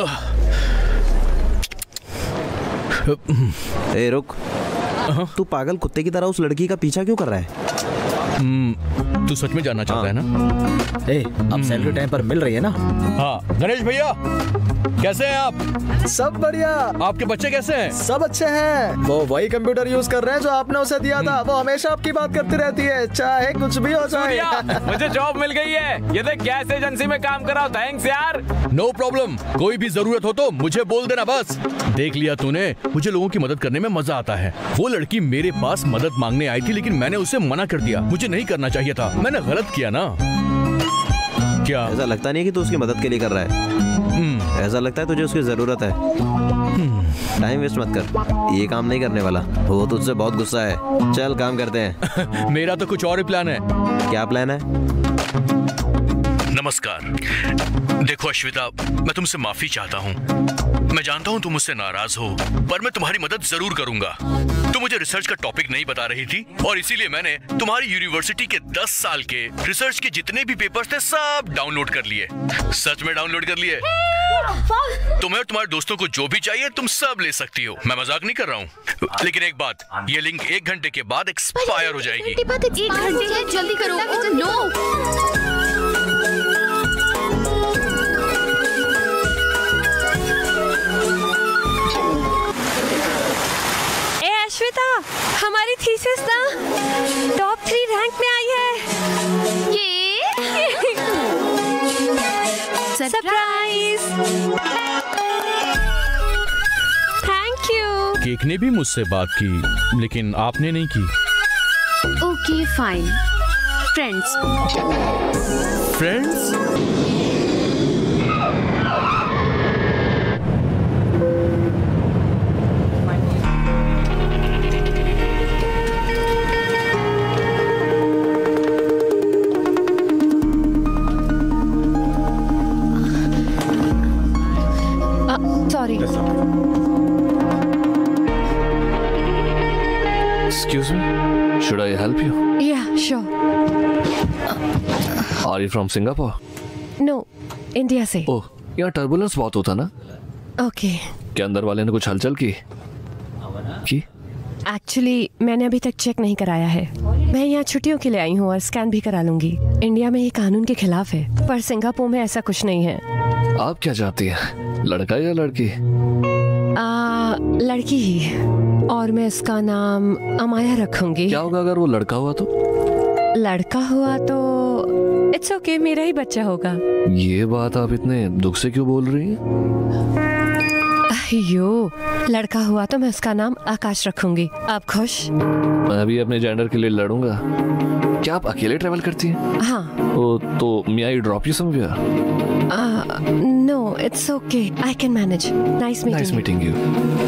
ए रुक, तू पागल कुत्ते की तरह उस लड़की का पीछा क्यों कर रहा है? तू सच में जानना चाहता है ना? अब सैलरी टाइम पर मिल रही है ना? हाँ। गणेश भैया कैसे हैं आप? सब बढ़िया। आपके बच्चे कैसे हैं? सब अच्छे हैं। वो वही कंप्यूटर यूज कर रहे हैं जो आपने उसे दिया था। वो हमेशा आपकी बात करती रहती है, चाहे कुछ भी हो जाए। मुझे जॉब मिल गई है। ये देख, गैस एजेंसी में काम कर रहा हूँ। थैंक्स यार। नो प्रॉब्लम, कोई भी जरूरत हो तो मुझे बोल देना बस। देख लिया तूने, मुझे लोगों की मदद करने में मजा आता है। वो लड़की मेरे पास मदद मांगने आई थी, लेकिन मैंने उसे मना कर दिया। मुझे नहीं करना चाहिए था, मैंने गलत किया ना। क्या ऐसा लगता नहीं कि तू उसकी मदद के लिए कर रहा है? ऐसा लगता है तुझे उसकी जरूरत है। टाइम वेस्ट मत कर, ये काम नहीं करने वाला। वो तुझसे बहुत गुस्सा है। चल काम करते हैं। मेरा तो कुछ और ही प्लान है। क्या प्लान है? नमस्कार। देखो अश्विता, मैं तुमसे माफी चाहता हूँ। मैं जानता हूँ तुम मुझसे नाराज हो, पर मैं तुम्हारी मदद जरूर करूंगा। तुम मुझे रिसर्च का टॉपिक नहीं बता रही थी और इसीलिए मैंने तुम्हारी यूनिवर्सिटी के 10 साल के रिसर्च के जितने भी पेपर्स थे सब डाउनलोड कर लिए। सच में डाउनलोड कर लिए। तुम्हें और तुम्हारे दोस्तों को जो भी चाहिए तुम सब ले सकती हो। मैं मजाक नहीं कर रहा हूँ। लेकिन एक बात, ये लिंक 1 घंटे के बाद एक्सपायर हो जाएगी। 1 घंटे जल्दी करो। नो। ए अश्विता, हमारी थीसिस ना टॉप 3 रैंक में आई है। ये सरप्राइज। Thank you. केक ने भी मुझसे बात की, लेकिन आपने नहीं की। Okay fine. Friends. Friends? Sorry. Excuse me, should I help you? Yeah, sure. Are you from Singapore? No, India से. ओह, यहाँ टर्बुलेंस बहुत होता ना? Okay. क्या अंदर वाले ने कुछ हलचल की? एक्चुअली मैंने अभी तक चेक नहीं कराया है। मैं यहाँ छुट्टियों के लिए आई हूँ और स्कैन भी करा लूंगी। इंडिया में ये कानून के खिलाफ है, पर सिंगापुर में ऐसा कुछ नहीं है। आप क्या चाहती हैं? लड़का या लड़की? लड़की ही, और मैं इसका नाम अमाया रखूंगी। क्या होगा अगर वो लड़का हुआ तो? लड़का हुआ तो इट्स ओके, मेरा ही बच्चा होगा। ये बात आप इतने दुख से क्यों बोल रही हैं? अयो, लड़का हुआ तो मैं उसका नाम आकाश रखूंगी। आप खुश? मैं भी अपने जेंडर के लिए लड़ूंगा। क्या आप अकेले ट्रैवल करती हैं? हाँ। ओ, तो may I drop you somewhere? No, it's okay, I can manage. Nice meeting you.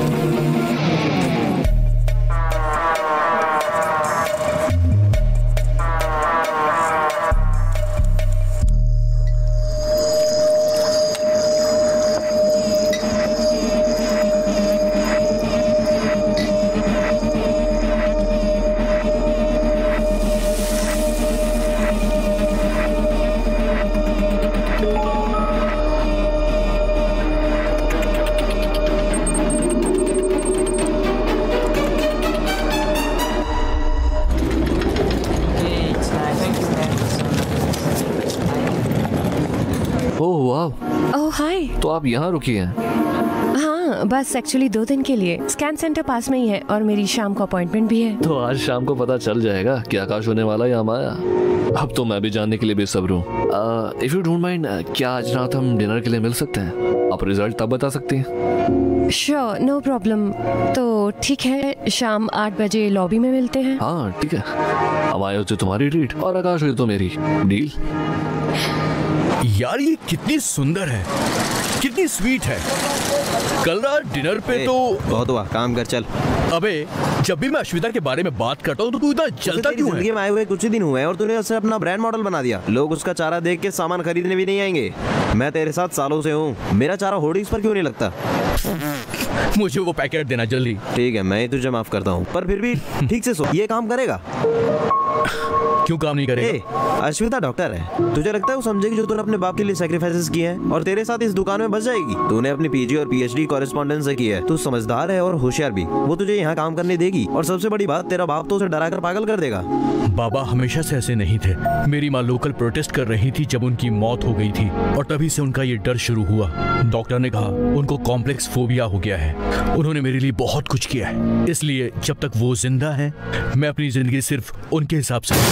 तो आप यहाँ रुकी हैं? हाँ, बस एक्चुअली 2 दिन के लिए। स्कैन सेंटर पास में ही है और मेरी शाम को अपॉइंटमेंट भी है। तो आज शाम को पता चल जाएगा कि आकाश होने वाला या माया। अब तो मैं भी जानने के लिए बेसब्र हूँ। इफ यू डोंट माइंड, क्या आज रात हम डिनर के लिए मिल सकते हैं? आप रिजल्ट तब बता सकती हैं। Sure, no problem. तो ठीक है, शाम 8 बजे लॉबी में मिलते हैं। हाँ ठीक है। माया हो तो तुम्हारी ट्रीट और आकाश हो तो मेरी। डील? यार ये कितनी सुंदर है, कितनी स्वीट है। कल रात डिनर पे तो बहुत हुआ, काम कर चल। अबे जब भी मैं अश्विता के बारे में बात करता हूँ तो तू इतना जलता क्यों है? जिंदगी में आए हुए कुछ ही दिन हुए हैं और तूने उसे अपना ब्रांड मॉडल बना दिया। लोग उसका चारा देख के सामान खरीदने भी नहीं आएंगे। मैं तेरे साथ सालों से हूँ, मेरा चारा होर्डिंग्स पर क्यों नहीं लगता? मुझे वो पैकेट देना जल्दी। ठीक है, मैं ही तुझे माफ करता हूँ, पर फिर भी ठीक से सोच, ये काम करेगा? क्यों काम नहीं करेगा? अश्विता डॉक्टर है, तुझे लगता है वो समझेगी जो तूने अपने बाप के लिए सैक्रिफाइसेस किए हैं और तेरे साथ इस दुकान में बच जाएगी? तूने अपनी पीजी और पीएचडी कॉरेस्पॉन्डेंस से की है, तू समझदार है और होशियार भी। वो तुझे यहाँ काम करने देगी और सबसे बड़ी बात, तेरा बाप तो उसे डराकर पागल कर देगा। बाबा हमेशा से ऐसे नहीं थे। मेरी माँ लोकल प्रोटेस्ट कर रही थी जब उनकी मौत हो गई थी और तभी से उनका ये डर शुरू हुआ। डॉक्टर ने कहा उनको कॉम्प्लेक्स फोबिया हो गया है। उन्होंने मेरे लिए बहुत कुछ किया है, इसलिए जब तक वो जिंदा है मैं अपनी जिंदगी सिर्फ उनके हिसाब से।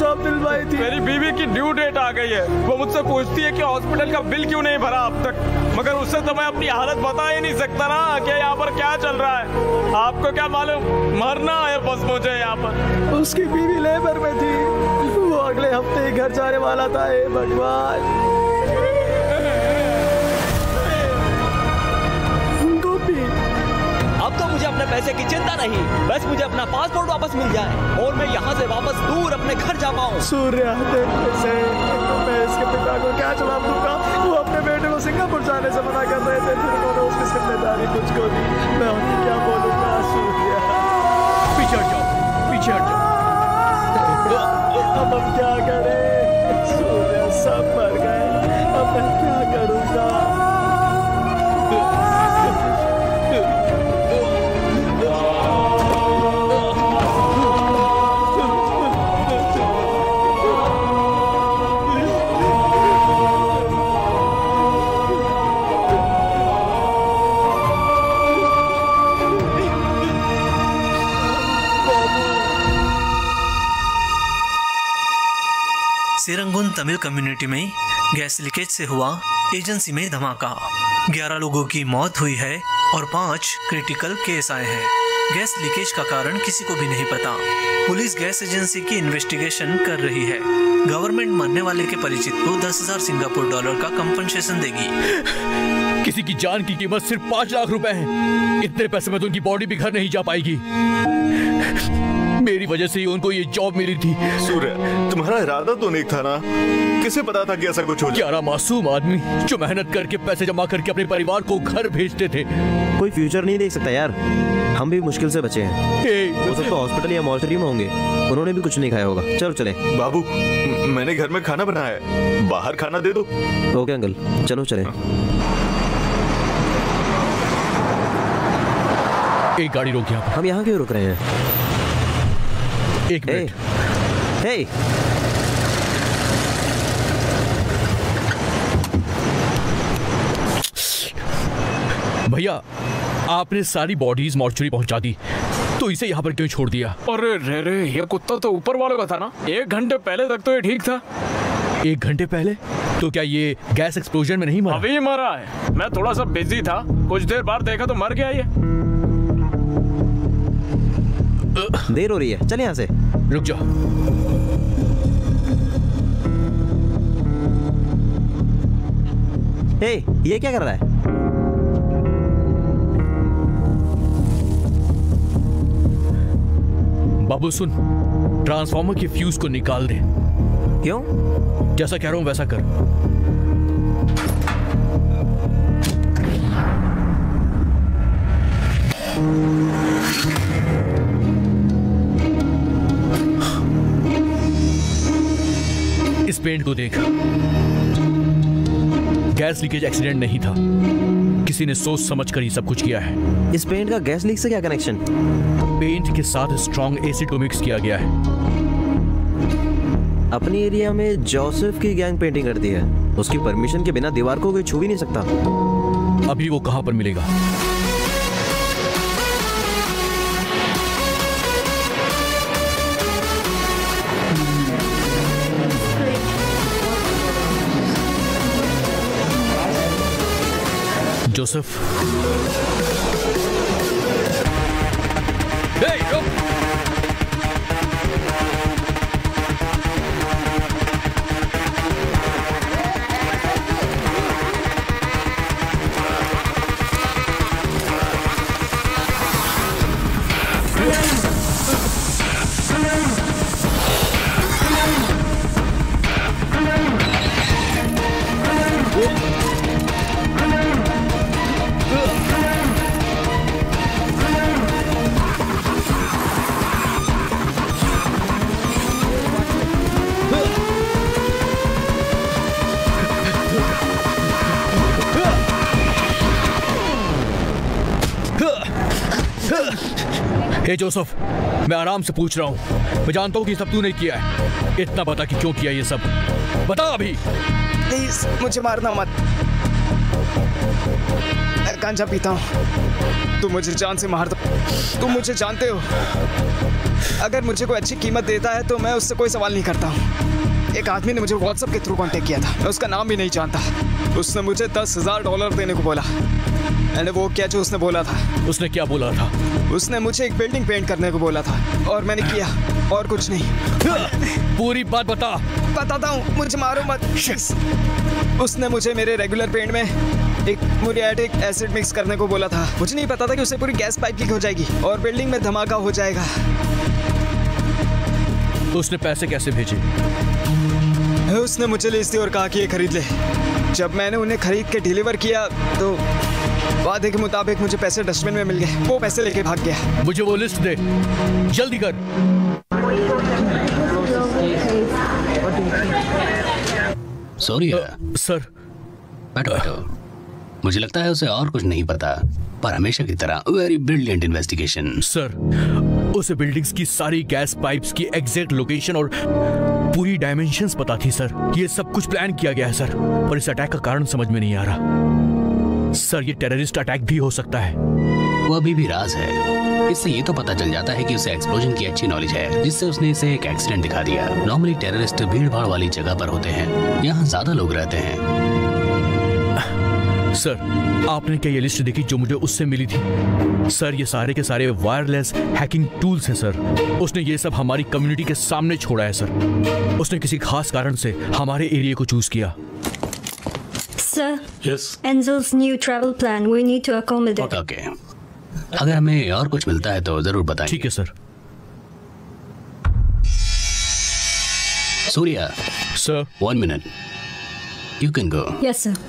दिलवाई थी। मेरी बीवी की ड्यू डेट आ गई है। वो मुझसे पूछती है कि हॉस्पिटल का बिल क्यों नहीं भरा अब तक, मगर उससे तो मैं अपनी हालत बता ही नहीं सकता ना कि यहाँ पर क्या चल रहा है। आपको क्या मालूम, मरना है बस मुझे यहाँ पर। उसकी बीवी लेबर में थी, वो अगले हफ्ते ही घर जाने वाला था। हे भगवान। अब तो मुझे अपने पैसे की चिंता नहीं, बस मुझे अपना पासपोर्ट वापस मिल जाए और मैं यहाँ से वापस दूर अपने घर जा पाऊँ। सूर्या, मैं इसके पिता को क्या जवाब दूंगा? वो अपने बेटे को सिंगापुर जाने से मना कर रहे थे, फिर उन्होंने उसकी जिम्मेदारी मुझको दी। मैं उन्हें क्या बोलूँगा? सूर्या, पीछे हट जाओ, पीछे हट जाओ। अब हम क्या करें? सूर्या, सब मर गए, अब मैं क्या करूँगा? सिरंगुन तमिल कम्युनिटी में गैस लीकेज से हुआ एजेंसी में धमाका। 11 लोगों की मौत हुई है और 5 क्रिटिकल केस आए हैं। गैस लीकेज का कारण किसी को भी नहीं पता। पुलिस गैस एजेंसी की इन्वेस्टिगेशन कर रही है। गवर्नमेंट मरने वाले के परिचित को 10,000 सिंगापुर डॉलर का कंपनसेशन देगी। किसी की जान की कीमत सिर्फ 5 लाख रुपए है। इतने पैसे में तो उनकी बॉडी भी घर नहीं जा पाएगी। मेरी वजह से ही उनको ये जॉब मिली थी। सूर्य, तुम्हारा इरादा तो नहीं था ना? किसे पता था कि ऐसा कुछ हो जाए? 11 मासूम आदमी जो मेहनत करके पैसे जमा करके अपने परिवार को घर भेजते थे। कोई फ्यूचर नहीं देख सकता यार। हम भी मुश्किल से बचे हैं। वो सब तो हॉस्पिटल या मॉर्चरी में होंगे। उन्होंने भी कुछ नहीं खाया होगा। चलो चले। बाबू, मैंने घर में खाना बनाया है, बाहर खाना दे दो। ओके अंकल, चलो चले। एक गाड़ी रोक यहाँ। हम यहाँ क्यों रुक रहे हैं? एक मिनट। हे, भैया, आपने सारी बॉडीज मॉर्चरी पहुंचा दी, तो इसे यहाँ पर क्यों छोड़ दिया? अरे रे, ये कुत्ता तो ऊपर वाले का था ना। 1 घंटे पहले तक तो ये ठीक था। 1 घंटे पहले? तो क्या ये गैस एक्सप्लोजन में नहीं मरा? अभी मरा है। मैं थोड़ा सा बिजी था, कुछ देर बाद देखा तो मर गया ये। देर हो रही है, चल यहाँ से। रुक जाओ। हे, ये क्या कर रहा है? बाबू सुन, ट्रांसफार्मर के फ्यूज को निकाल दे। क्यों? जैसा कह रहा हूं वैसा कर। इस पेंट को देख। गैस लीकेज एक्सीडेंट नहीं था, किसी ने सोच समझ कर ही सब कुछ किया है। इस पेंट का गैस लीक से क्या कनेक्शन? पेंट के साथ स्ट्रॉन्ग एसिड को मिक्स किया गया है। अपनी एरिया में जोसेफ की गैंग पेंटिंग करती है। उसकी परमिशन के बिना दीवार को कोई छू भी नहीं सकता। अभी वो कहां पर मिलेगा? जोसेफ, हे जोसेफ, मैं आराम से पूछ रहा हूँ। मैं जानता हूँ कि सब तूने किया है। इतना बता कि क्यों किया ये सब। बता अभी। प्लीज मुझे मारना मत। मैं गांजा पीता हूँ। तुम मुझे जान से मार दो। तुम मुझे जानते हो। अगर मुझे कोई अच्छी कीमत देता है तो मैं उससे कोई सवाल नहीं करता हूँ। एक आदमी ने मुझे व्हाट्सएप के थ्रू कांटेक्ट किया था, मैं उसका नाम भी नहीं जानता। उसने मुझे $10,000 देने को बोला। मैंने वो किया जो उसने बोला था। उसने क्या बोला था? उसने मुझे एक बिल्डिंग पेंट करने को बोला था और मैंने किया, और कुछ नहीं। पूरी बात बता। बताता हूँ, मुझे मारो मत। उसने मुझे मेरे रेगुलर पेंट में एक मुरियाटिक एसिड मिक्स करने को बोला था। मुझे नहीं पता था कि उससे पूरी गैस पाइप लीक हो जाएगी और बिल्डिंग में धमाका हो जाएगा। तो उसने पैसे कैसे भेजे? उसने मुझे लिस्ट दी और कहा कि ये खरीद ले। जब मैंने उन्हें खरीद के डिलीवर किया तो वादे के मुताबिक मुझे पैसे डस्टबिन में मिल गए। वो पैसे लेके भाग गया। मुझे वो लिस्ट दे, जल्दी कर। Sorry sir. बैठो। मुझे लगता है उसे और कुछ नहीं पता, पर हमेशा की तरह वेरी ब्रिलियंट इन्वेस्टिगेशन। सर, उसे बिल्डिंग्स की सारी गैस पाइप्स की एग्जैक्ट लोकेशन और पूरी डायमेंशंस पता थी सर। ये सब कुछ प्लान किया गया है सर, पर इस अटैक का कारण समझ में नहीं आ रहा। सर, ये टेररिस्ट अटैक भी हो सकता है। वो अभी भी राज है। इससे ये तो पता चल जाता है कि उसे एक्सप्लोजन की अच्छी नॉलेज है, जिससे उसने इसे एक एक्सीडेंट दिखा दिया। नॉर्मली टेररिस्ट भीड़ भाड़ वाली जगह पर होते हैं, यहाँ ज्यादा लोग रहते हैं। सर, आपने क्या ये लिस्ट देखी जो मुझे उससे मिली थी? सर, ये सारे के सारे वायरलेस हैकिंग टूल्स हैं सर। उसने ये सब हमारी कम्युनिटी के सामने छोड़ा है सर। उसने किसी खास कारण से हमारे एरिया को चूज किया। Sir, yes. Enzo's new travel plan. We need to accommodate. Okay. अगर हमें और कुछ मिलता है तो जरूर बताएं। ठीक है sir. Surya. Sir. 1 minute. You can go. Yes, sir.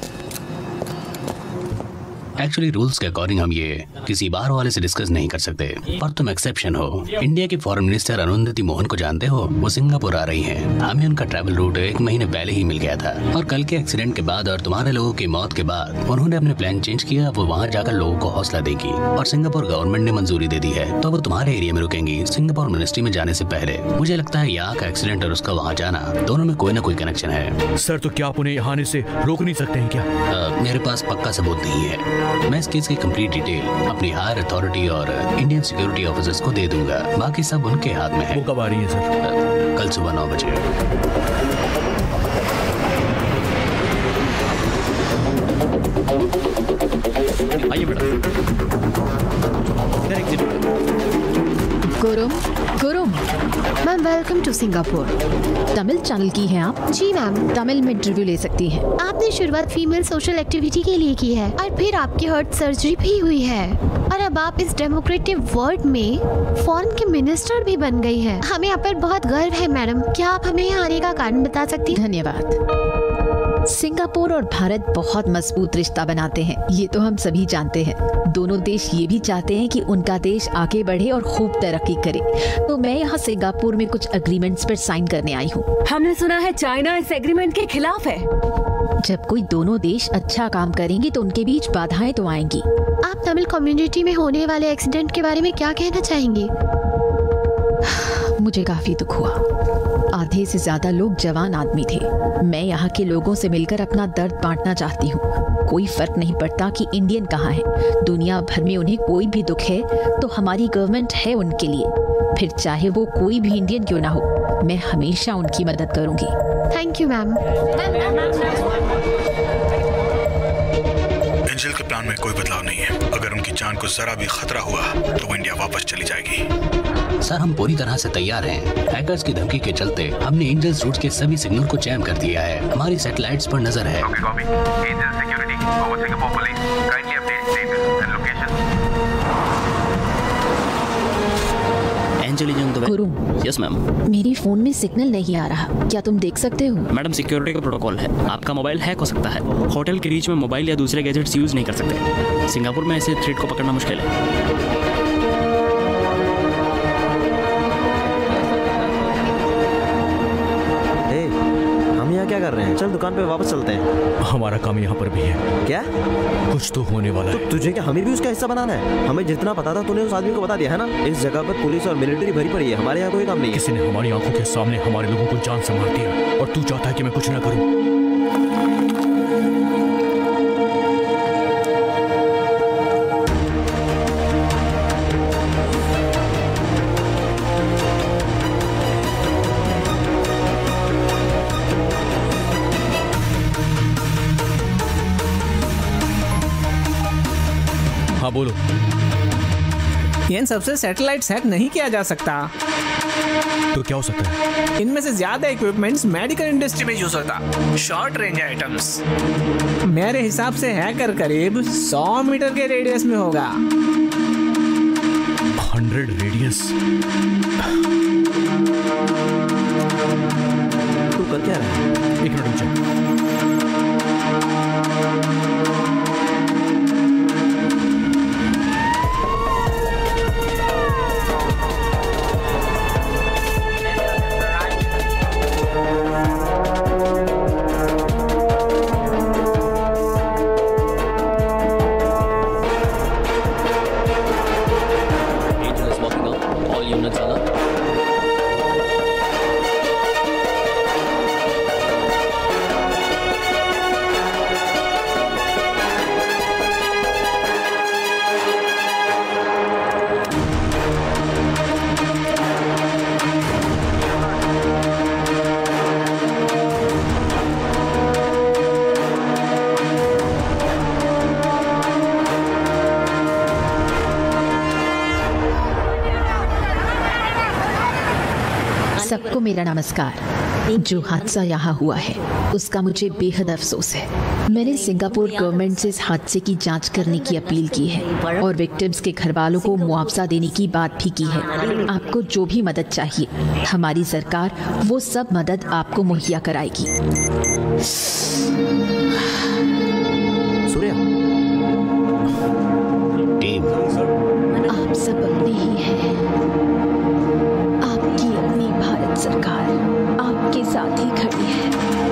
Actually rules के अकॉर्डिंग हम ये किसी बाहर वाले से डिस्कस नहीं कर सकते, पर तुम एक्सेप्शन हो। इंडिया की फॉरेन मिनिस्टर अरुंधति मोहन को जानते हो? वो सिंगापुर आ रही हैं। हमें उनका ट्रैवल रूट 1 महीने पहले ही मिल गया था, और कल के एक्सीडेंट के बाद और तुम्हारे लोगों की मौत के बाद उन्होंने अपने प्लान चेंज किया। वो वहाँ जाकर लोगों को हौसला देगी, और सिंगापुर गवर्नमेंट ने मंजूरी दे दी है, तो वो तुम्हारे एरिया में रुकेंगी सिंगापुर मिनिस्ट्री में जाने से पहले। मुझे लगता है यहाँ का एक्सीडेंट और उसका वहाँ जाना, दोनों में कोई ना कोई कनेक्शन है। सर, तो क्या आप उन्हें यहाँ आने से रोक नहीं सकते हैं क्या? मेरे पास पक्का सबूत नहीं है। मैं इस केस की कंप्लीट डिटेल अपनी हायर अथॉरिटी और इंडियन सिक्योरिटी ऑफिसर्स को दे दूंगा। बाकी सब उनके हाथ में है। वो कब आ रही है सर? कल सुबह 9 बजे। आइए मैडम। गुरुम ma'am, welcome to Singapore. Tamil channel की हैं आप? जी मैम। तमिल में इंटरव्यू ले सकती हैं। आपने शुरुआत फीमेल सोशल एक्टिविटी के लिए की है, और फिर आपकी हार्ट सर्जरी भी हुई है, और अब आप इस डेमोक्रेटिक वर्ल्ड में फॉरेन के मिनिस्टर भी बन गई है। हमें आप पर बहुत गर्व है मैडम। क्या आप हमें यहाँ आने का कारण बता सकती हैं? धन्यवाद। सिंगापुर और भारत बहुत मजबूत रिश्ता बनाते हैं, ये तो हम सभी जानते हैं। दोनों देश ये भी चाहते हैं कि उनका देश आगे बढ़े और खूब तरक्की करे। तो मैं यहाँ सिंगापुर में कुछ एग्रीमेंट्स पर साइन करने आई हूँ। हमने सुना है चाइना इस एग्रीमेंट के खिलाफ है। जब कोई दोनों देश अच्छा काम करेंगे तो उनके बीच बाधाएं तो आएंगी। आप तमिल कम्युनिटी में होने वाले एक्सीडेंट के बारे में क्या कहना चाहेंगे? मुझे काफी दुख हुआ। आधे से ज्यादा लोग जवान आदमी थे। मैं यहाँ के लोगों से मिलकर अपना दर्द बांटना चाहती हूँ। कोई फर्क नहीं पड़ता कि इंडियन कहाँ है, दुनिया भर में उन्हें कोई भी दुख है तो हमारी गवर्नमेंट है उनके लिए, फिर चाहे वो कोई भी इंडियन क्यों ना हो। मैं हमेशा उनकी मदद करूँगी। Thank you ma'am. एंजल के प्लान में कोई बदलाव नहीं है। अगर उनकी जान को जरा भी खतरा हुआ तो वो इंडिया वापस चली जाएगी। सर, हम पूरी तरह से तैयार हैं। हैकर्स की धमकी के चलते हमने एंजल्स रूट के सभी सिग्नल को जैम कर दिया है। हमारी सैटेलाइट्स पर नजर है। Yes ma'am. मेरी फोन में सिग्नल नहीं आ रहा, क्या तुम देख सकते हो? मैडम, सिक्योरिटी का प्रोटोकॉल है। आपका मोबाइल हैक हो सकता है। होटल के रीच में मोबाइल या दूसरे गैजेट्स यूज नहीं कर सकते। सिंगापुर में ऐसे थ्रेट को पकड़ना मुश्किल है। क्या कर रहे हैं? चल दुकान पे वापस चलते हैं। हमारा काम यहाँ पर भी है। क्या? कुछ तो होने वाला है। तुझे क्या हमें भी उसका हिस्सा बनाना है? हमें जितना पता था तूने उस आदमी को बता दिया है ना। इस जगह पर पुलिस और मिलिट्री भरी पड़ी है, हमारे यहाँ कोई काम नहीं है। किसी ने हमारी आंखों के सामने हमारे लोगों को जान से मार दिया, और तू चाहता है कि मैं कुछ ना करूँ। हाँ बोलो। इन सबसे सैटेलाइट हैक नहीं किया जा सकता। तो क्या हो सकता है? इनमें से ज्यादा इक्विपमेंट्स मेडिकल इंडस्ट्री में यूज होता, शॉर्ट रेंज आइटम्स। मेरे हिसाब से हैकर करीब 100 मीटर के रेडियस में होगा। 100 रेडियस? तू कर क्या रहा है? एक मिनट रुक जा। सबको मेरा नमस्कार। जो हादसा यहाँ हुआ है उसका मुझे बेहद अफसोस है। मैंने सिंगापुर गवर्नमेंट से इस हादसे की जांच करने की अपील की है और विक्टिम्स के घर वालों को मुआवजा देने की बात भी की है। आपको जो भी मदद चाहिए हमारी सरकार वो सब मदद आपको मुहैया कराएगी। सूर्या, आप सब अपने ही हैं। आपकी अपनी भारत सरकार आपके साथ ही खड़ी है।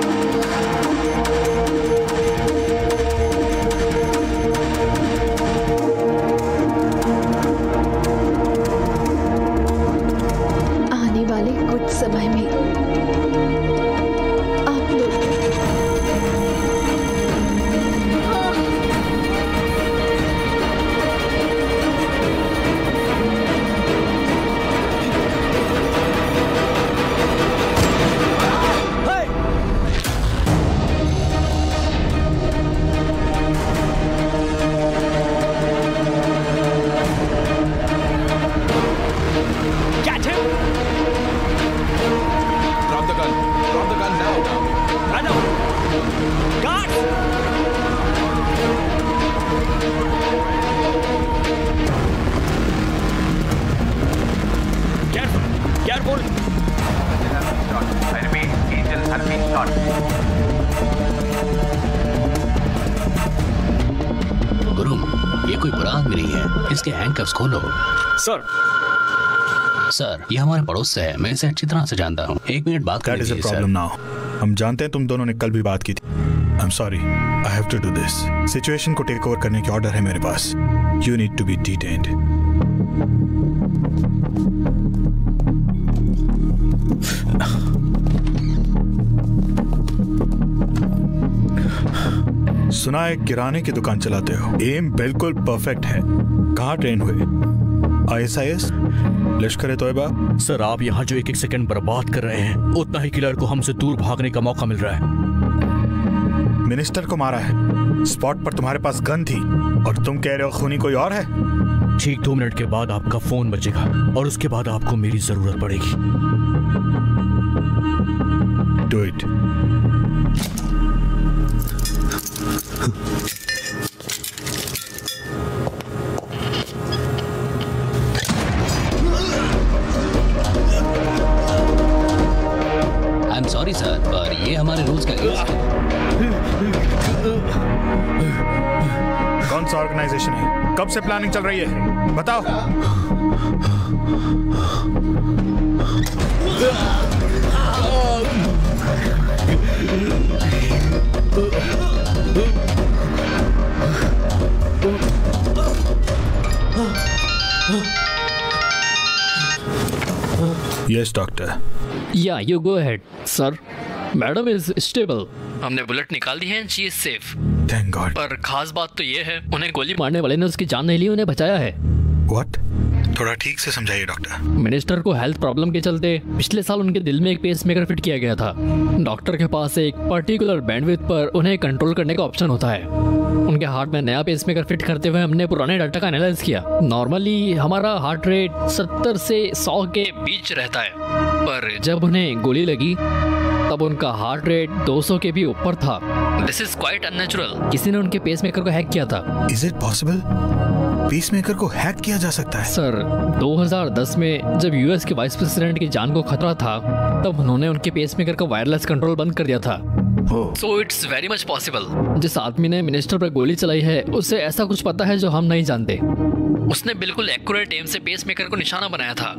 आने वाले कुछ समय में आप लोग गुरु, ये कोई बुरा आदमी नहीं है, इसके हैंडकफ्स खोलो। सर ये हमारे पड़ोस से है, मैं इसे अच्छी तरह से जानता हूँ। एक मिनट बात कर लीजिए। प्रॉब्लम ना हो, हम जानते हैं तुम दोनों ने कल भी बात की थी। I am sorry, I have to do this. Situation को टेक ओवर करने की ऑर्डर है मेरे पास। You need to be detained. सुना है किराने की दुकान चलाते हो। एम बिल्कुल परफेक्ट है। कहाँ ट्रेन हुए? ISIS, लश्कर तोयबा? सर, आप यहाँ जो एक सेकंड बर्बाद कर रहे हैं उतना ही किलर को हमसे दूर भागने का मौका मिल रहा है। मिनिस्टर को मारा है, स्पॉट पर तुम्हारे पास गन थी और तुम कह रहे हो खूनी कोई और है। ठीक 2 मिनट के बाद आपका फोन बजेगा और उसके बाद आपको मेरी जरूरत पड़ेगी। Do it. I am sorry sir, पर ये हमारे रूल्स का कौन सा ऑर्गेनाइजेशन है? कब से प्लानिंग चल रही है? बताओ। Yes doctor. या you go ahead sir. Madam is stable. हमने बुलेट निकाल दी है, she is safe. Thank God. पर खास बात तो ये है, उन्हें गोली मारने वाले ने उसकी जान नहीं ली, उन्हें बचाया है। व्हाट? थोड़ा ठीक से समझाइए डॉक्टर। मिनिस्टर को हेल्थ प्रॉब्लम के चलते पिछले साल उनके दिल में एक पेसमेकर फिट किया गया था। डॉक्टर के पास एक पर्टिकुलर बैंडविड्थ पर उन्हें कंट्रोल करने का ऑप्शन होता है। उनके हार्ट में नया पेसमेकर फिट करते हुए हमने पुराने डाटा का एनालाइज किया। नॉर्मली हमारा हार्ट रेट 70 से 100 के बीच रहता है, पर जब उन्हें गोली लगी तब उनका हार्ट रेट 200 के भी ऊपर था। This is quite unnatural. किसी ने उनके पेसमेकर को हैक किया था। Is it possible? पेसमेकर को हैक किया जा सकता है? सर, 2010 में जब यूएस के वाइस प्रेसिडेंट की जान को खतरा था तब उन्होंने उनके पेसमेकर का वायरलेस कंट्रोल बंद कर दिया था। So it's very much possible. जिस आदमी ने मिनिस्टर पर गोली चलाई है उसे ऐसा कुछ पता है जो हम नहीं जानते। उसने बिल्कुल एक्यूरेट एम से पेसमेकर को निशाना बनाया था।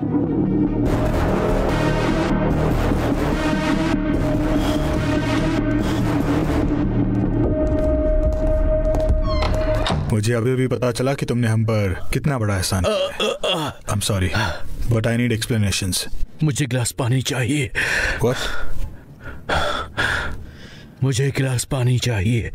मुझे अभी भी पता चला कि तुमने हम पर कितना बड़ा एहसान किया। I am sorry but I need explanations. मुझे गिलास पानी चाहिए। What? मुझे गिलास पानी चाहिए।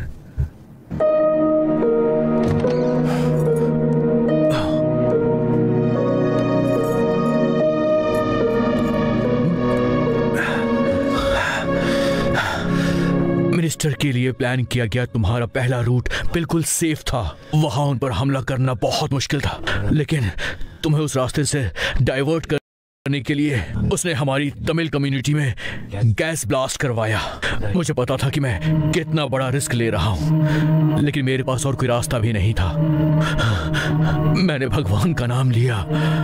मिनिस्टर के लिए प्लान किया गया तुम्हारा पहला रूट बिल्कुल सेफ था। वहां उन पर हमला करना बहुत मुश्किल था, लेकिन तुम्हें उस रास्ते से डाइवर्ट करने के लिए उसने हमारी तमिल कम्युनिटी में गैस ब्लास्ट करवाया। मुझे पता था कि मैं कितना बड़ा रिस्क ले रहा हूं, लेकिन मेरे पास और कोई रास्ता भी नहीं था। मैंने भगवान का नाम लिया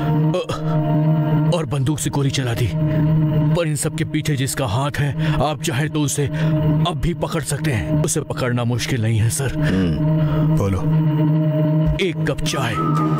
और बंदूक से गोली चला दी, पर इन सब के पीछे जिसका हाथ है आप चाहे तो उसे अब भी पकड़ सकते हैं। उसे पकड़ना मुश्किल नहीं है सर। बोलो। एक कप चाय।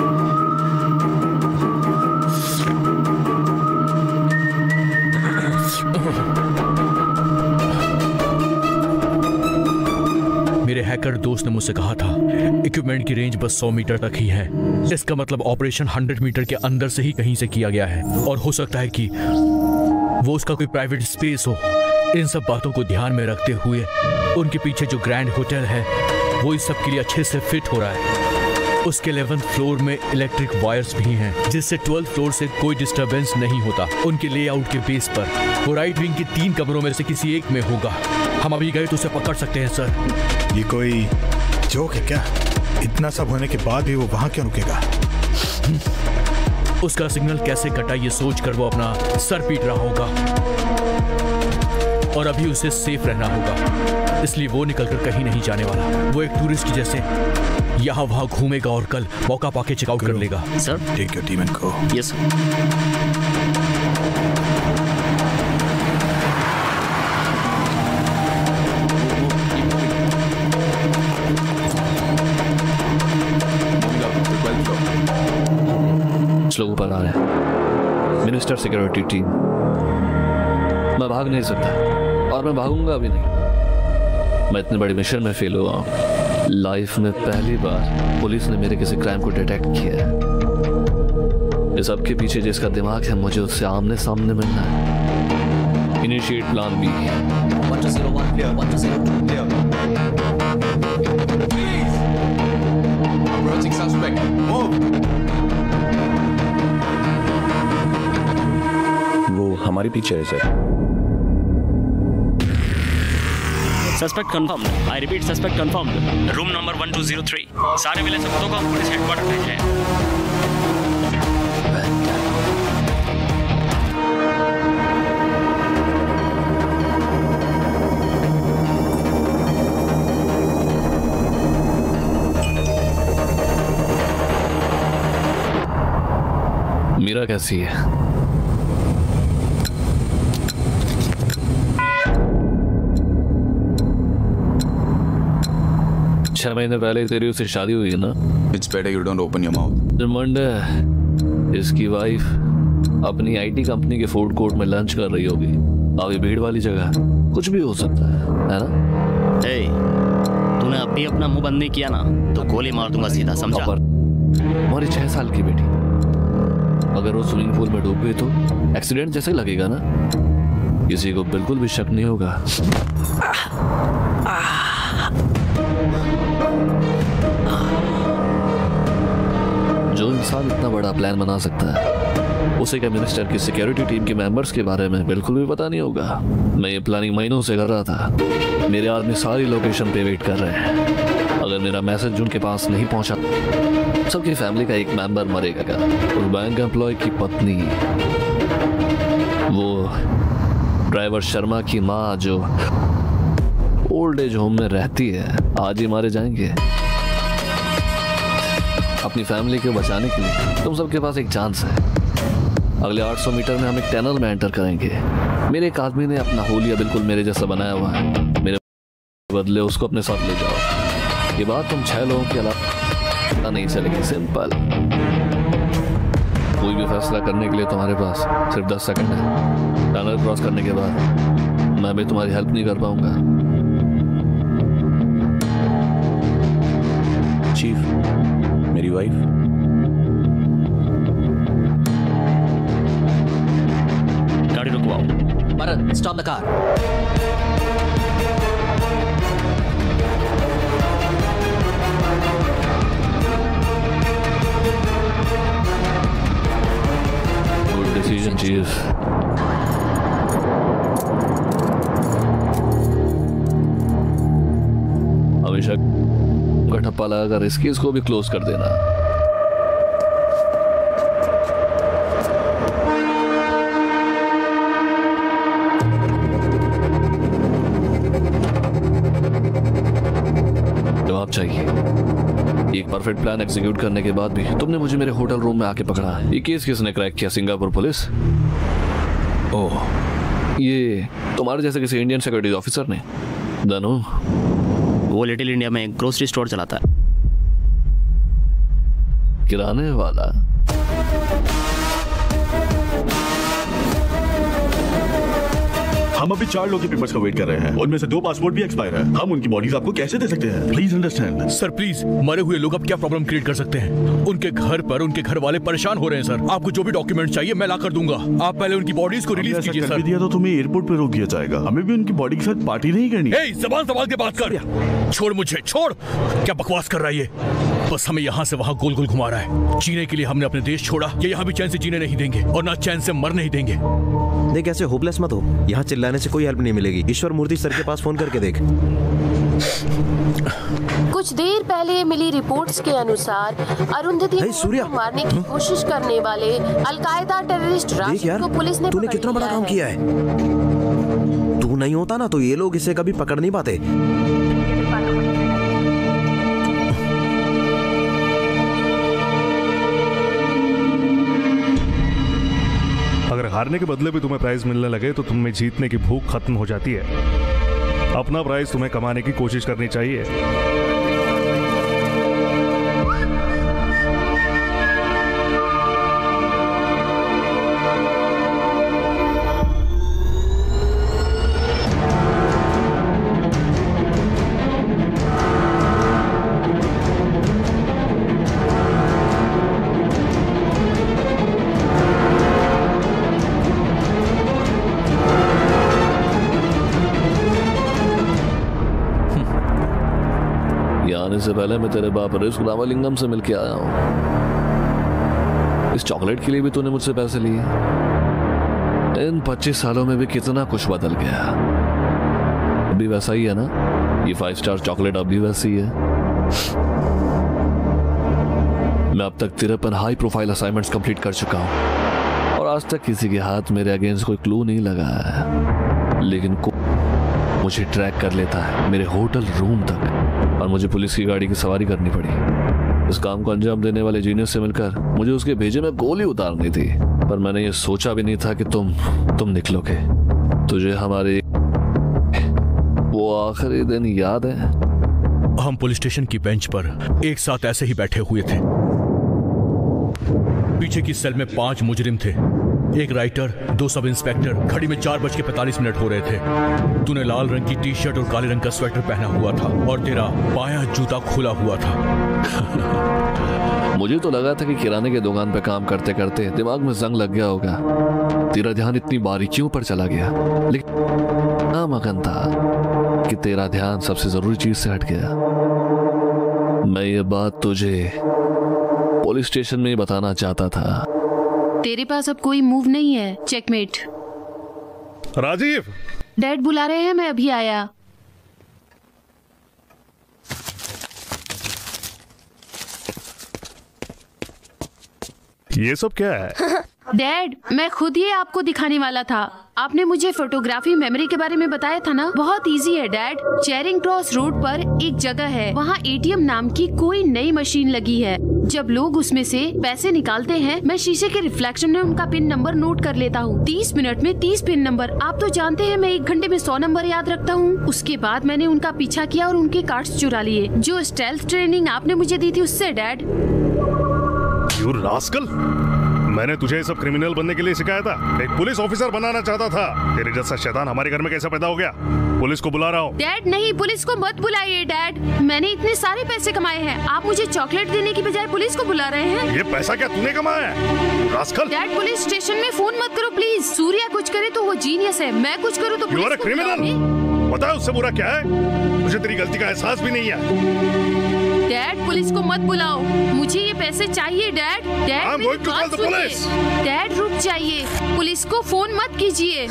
मेरे हैकर दोस्त ने मुझसे कहा था इक्विपमेंट की रेंज बस 100 मीटर तक ही है। इसका मतलब ऑपरेशन 100 मीटर के अंदर से ही कहीं से किया गया है, और हो सकता है कि वो उसका कोई प्राइवेट स्पेस हो। इन सब बातों को ध्यान में रखते हुए उनके पीछे जो ग्रैंड होटल है वो इस सब के लिए अच्छे से फिट हो रहा है। उसके 11th फ्लोर में इलेक्ट्रिक वायर्स भी हैं, जिससे 12th फ्लोर से कोई डिस्टरबेंस नहीं होता। उनके लेआउट के बेस पर वो राइट विंग के 3 कमरों में से किसी एक में होगा। हम अभी गए तो उसे पकड़ सकते हैं सर। ये कोई जोक है क्या? इतना सब होने के बाद भी वो वहां क्यों रुकेगा? उसका सिग्नल कैसे कटा ये सोच कर वो अपना सर पीट रहा होगा, और अभी उसे सेफ रहना होगा, इसलिए वो निकलकर कहीं नहीं जाने वाला। वो एक टूरिस्ट जैसे यहाँ वहाँ घूमेगा और कल मौका पाके चेकआउट कर लेगा। Sir take your team and go. Yes लोग ऊपर आ रहे हैं। Minister security team. मैं भाग नहीं सकता और मैं भागूंगा भी नहीं। मैं इतने बड़े मिशन में फेल हुआ हूं। लाइफ में पहली बार पुलिस ने मेरे किसी क्राइम को डिटेक्ट किया है। इस सब के पीछे जिसका दिमाग है मुझे उससे आमने सामने मिलना है। Initiate plan B. 101 clear, 102 clear. Please. Approaching suspect. Move. वो हमारे पीछे है sir. Suspect confirm. I repeat suspect confirm. Room number 1203। सारे मिले सबूतों को हम पुलिस हेडक्वार्टर भेज रहे हैं। मीरा कैसी है? 6 महीने पहले तेरी उससे शादी हुई है ना? It's better you don't open your mouth. रिमांडर, इसकी वाइफ अपनी आईटी कंपनी के फूड कोर्ट में लंच कर रही होगी। अभी भीड़ वाली जगह, कुछ भी हो सकता है ना? तूने अभी अपना मुंह बंद नहीं किया ना तो गोली मार दूंगा सीधा, समझा? हमारी 6 साल की बेटी अगर वो स्विमिंग पूल में डूब गई तो एक्सीडेंट जैसे लगेगा ना, किसी को बिल्कुल भी शक नहीं होगा। जो इंसान इतना बड़ा प्लान बना सकता है उसे क्या मिनिस्टर की सिक्योरिटी टीम के मेंबर्स के बारे में बिल्कुल भी पता नहीं होगा? मैं ये प्लानिंग महीनों से कर रहा था। मेरे आदमी सारी लोकेशन पे वेट कर रहे हैं। अगर मेरा मैसेज उनके पास नहीं पहुंचा, सबकी फैमिली का एक मेंबर मरेगा क्या? उस बैंक एम्प्लॉय की पत्नी, वो ड्राइवर शर्मा की माँ जो ओल्ड एज होम में रहती है, आज ही मारे जाएंगे। अपनी फैमिली को बचाने के लिए तुम सबके पास एक चांस है। अगले 800 मीटर में हम एक टनल में एंटर करेंगे। मेरे एक आदमी ने अपना होलिया बिल्कुल मेरे जैसा बनाया हुआ है, मेरे बदले उसको अपने साथ ले जाओ। ये बात तुम 6 लोगों के अलावा नहीं चलेगी। सिंपल। कोई भी फैसला करने के लिए तुम्हारे पास सिर्फ 10 सेकंड है। टनल क्रॉस करने के बाद मैं भी तुम्हारी हेल्प नहीं कर पाऊंगा। चीफ, मेरी वाइफ। गाड़ी रुकवाओ। Bharat, stop the car. Good decision chief. हमेशा का ठप्पा लगाकर इस केस को भी क्लोज कर देना। जवाब चाहिए। एक परफेक्ट प्लान एग्जीक्यूट करने के बाद भी तुमने मुझे मेरे होटल रूम में आके पकड़ा। ये केस किसने क्रैक किया? Singapore police? ओह, ये तुम्हारे जैसे किसी इंडियन सिक्योरिटी ऑफिसर ने? धनु, वो लिटिल इंडिया में ग्रोसरी स्टोर चलाता है। किराने वाला? हम अभी 4 लोगों के पेपर्स का वेट कर रहे हैं। उनमें से 2 पासपोर्ट भी एक्सपायर है। हम उनकी बॉडीज आपको कैसे दे सकते हैं? Please understand. सर प्लीज, मरे हुए लोग अब क्या प्रॉब्लम क्रिएट कर सकते हैं? उनके घर पर उनके घर वाले परेशान हो रहे हैं सर। आपको जो भी डॉक्यूमेंट चाहिए मैं ला कर दूंगा। आप पहले उनकी बॉडीज को रिलीज कीजिए सर। दिया तो तुम्हें एयरपोर्ट पे रोक दिया जाएगा। हमें भी उनकी बॉडी के साथ पार्टी नहीं करनी। जबान संभाल के बात कर। छोड़ मुझे, छोड़। क्या बकवास कर रहा है ये? बस हमें यहाँ से वहाँ गोल गोल घुमा रहा है। जीने के लिए हमने अपने देश छोड़ा, ये यहाँ भी चैन से जीने नहीं देंगे और ना चैन से मर नहीं देंगे। देख, ऐसे होपलेस मत हो। यहाँ चिल्लाने से कोई हेल्प नहीं मिलेगी। ईश्वर मूर्ति सर के पास फोन करके देख। कुछ देर पहले मिली रिपोर्ट्स के अनुसार अरुंधति को मारने की कोशिश करने वाले अलकायदा टेररिस्ट राशिद को पुलिस ने तूने कितना बड़ा काम किया है। तू नहीं होता ना तो ये लोग इसे कभी पकड़ नहीं पाते। अगर हारने के बदले भी तुम्हें प्राइज मिलने लगे तो तुम्हें जीतने की भूख खत्म हो जाती है। अपना प्राइज तुम्हें कमाने की कोशिश करनी चाहिए। से पहले मैं तेरे बाप रिस्क रामालिंगम से मिलके आया हूँ। इस चॉकलेट के लिए भी तूने मुझसे पैसे लिए। इन 25 सालों में भी कितना कुछ बदल गया। अभी वैसा ही है ना? ये 5 स्टार चॉकलेट अभी वैसी है। मैं अब तक 53 हाई प्रोफाइल असाइनमेंट्स कंप्लीट कर चुका हूँ और आज तक किसी के हाथ मेरे अगेंस्ट कोई क्लू नहीं लगा है। लेकिन मुझे ट्रैक कर लेता है मेरे होटल रूम तक और मुझे पुलिस की गाड़ी की सवारी करनी पड़ी। इस काम को अंजाम देने वाले जीनियस से मिलकर मुझे उसके भेजे में गोली उतारनी थी, पर मैंने ये सोचा भी नहीं था कि तुम निकलोगे। तुझे हमारे वो आखिरी दिन याद है? हम पुलिस स्टेशन की बेंच पर एक साथ ऐसे ही बैठे हुए थे। पीछे की सेल में 5 मुजरिम थे, एक राइटर, 2 सब इंस्पेक्टर। घड़ी में 4:45 हो रहे थे। तूने लाल रंग की टी शर्ट और काले रंग का स्वेटर पहना हुआ था और तेरा बायां जूता खुला हुआ था। मुझे तो लगा था कि किराने की दुकान पे काम करते करते दिमाग में जंग लग गया होगा। तेरा ध्यान इतनी बारीकियों पर चला गया, लेकिन ना मगन था कि तेरा ध्यान सबसे जरूरी चीज से हट गया। मैं ये बात तुझे पुलिस स्टेशन में बताना चाहता था। तेरे पास अब कोई मूव नहीं है। चेकमेट। राजीव, डैड बुला रहे हैं, मैं अभी आया। ये सब क्या है? डैड, मैं खुद ही आपको दिखाने वाला था। आपने मुझे फोटोग्राफी मेमोरी के बारे में बताया था ना, बहुत इजी है डैड। चेरिंग क्रॉस रोड पर एक जगह है, वहाँ एटीएम नाम की कोई नई मशीन लगी है। जब लोग उसमें से पैसे निकालते हैं, मैं शीशे के रिफ्लेक्शन में उनका पिन नंबर नोट कर लेता हूँ। 30 मिनट में 30 पिन नंबर। आप तो जानते हैं मैं 1 घंटे में 100 नंबर याद रखता हूँ। उसके बाद मैंने उनका पीछा किया और उनके कार्ड्स चुरा लिए। जो स्टेल्थ ट्रेनिंग आपने मुझे दी थी उससे डैड। यू रास्कल, मैंने तुझे ये सब क्रिमिनल बनने के लिए सिखाया था। एक पुलिस ऑफिसर बनाना चाहता था। तेरे जैसा शैतान हमारे घर में कैसे पैदा हो गया? पुलिस को बुला रहा हूँ। डैड नहीं, पुलिस को मत बुलाइए डैड। मैंने इतने सारे पैसे कमाए हैं, आप मुझे चॉकलेट देने की बजाय पुलिस को बुला रहे हैं। ये पैसा क्या तूने कमाया है? रास्कल। डैड, पुलिस स्टेशन में फोन मत करो प्लीज। सूर्या कुछ करे तो वो जीनियस है, मैं कुछ करूँ तो यू आर अ क्रिमिनल। पता है उससे बुरा क्या है? मुझे तेरी गलती का एहसास भी नहीं है। डैड, पुलिस को मत बुलाओ, मुझे ये पैसे चाहिए डैड। डैड मेरी बात सुनिए। डैड रुक जाइए, पुलिस को फोन मत कीजिए।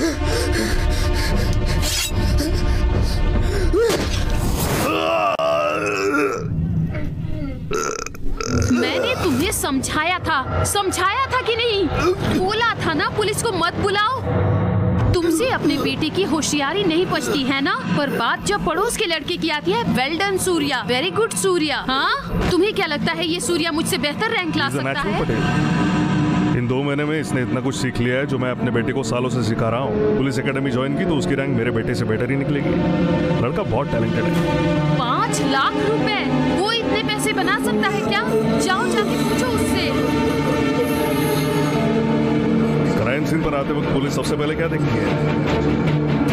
मैंने तुम्हें समझाया था कि नहीं? बोला था ना पुलिस को मत बुलाओ। तुमसे अपने बेटे की होशियारी नहीं पचती है ना, पर बात जब पड़ोस के लड़के की आती है, well done Surya, very good Surya. हाँ, तुम्हें क्या लगता है ये सूर्या मुझसे बेहतर रैंक ला सकता है? इन 2 महीने में इसने इतना कुछ सीख लिया है जो मैं अपने बेटे को सालों से सिखा रहा हूँ। पुलिस एकेडमी ज्वाइन की तो उसकी रैंक मेरे बेटे से बेटर ही निकलेगी। लड़का बहुत टैलेंटेड है। 5 लाख रुपए, वो इतने पैसे बना सकता है क्या? जाओ जाके पूछो उससे। क्राइम सीन पर आते वक्त पुलिस सबसे पहले क्या देखती है?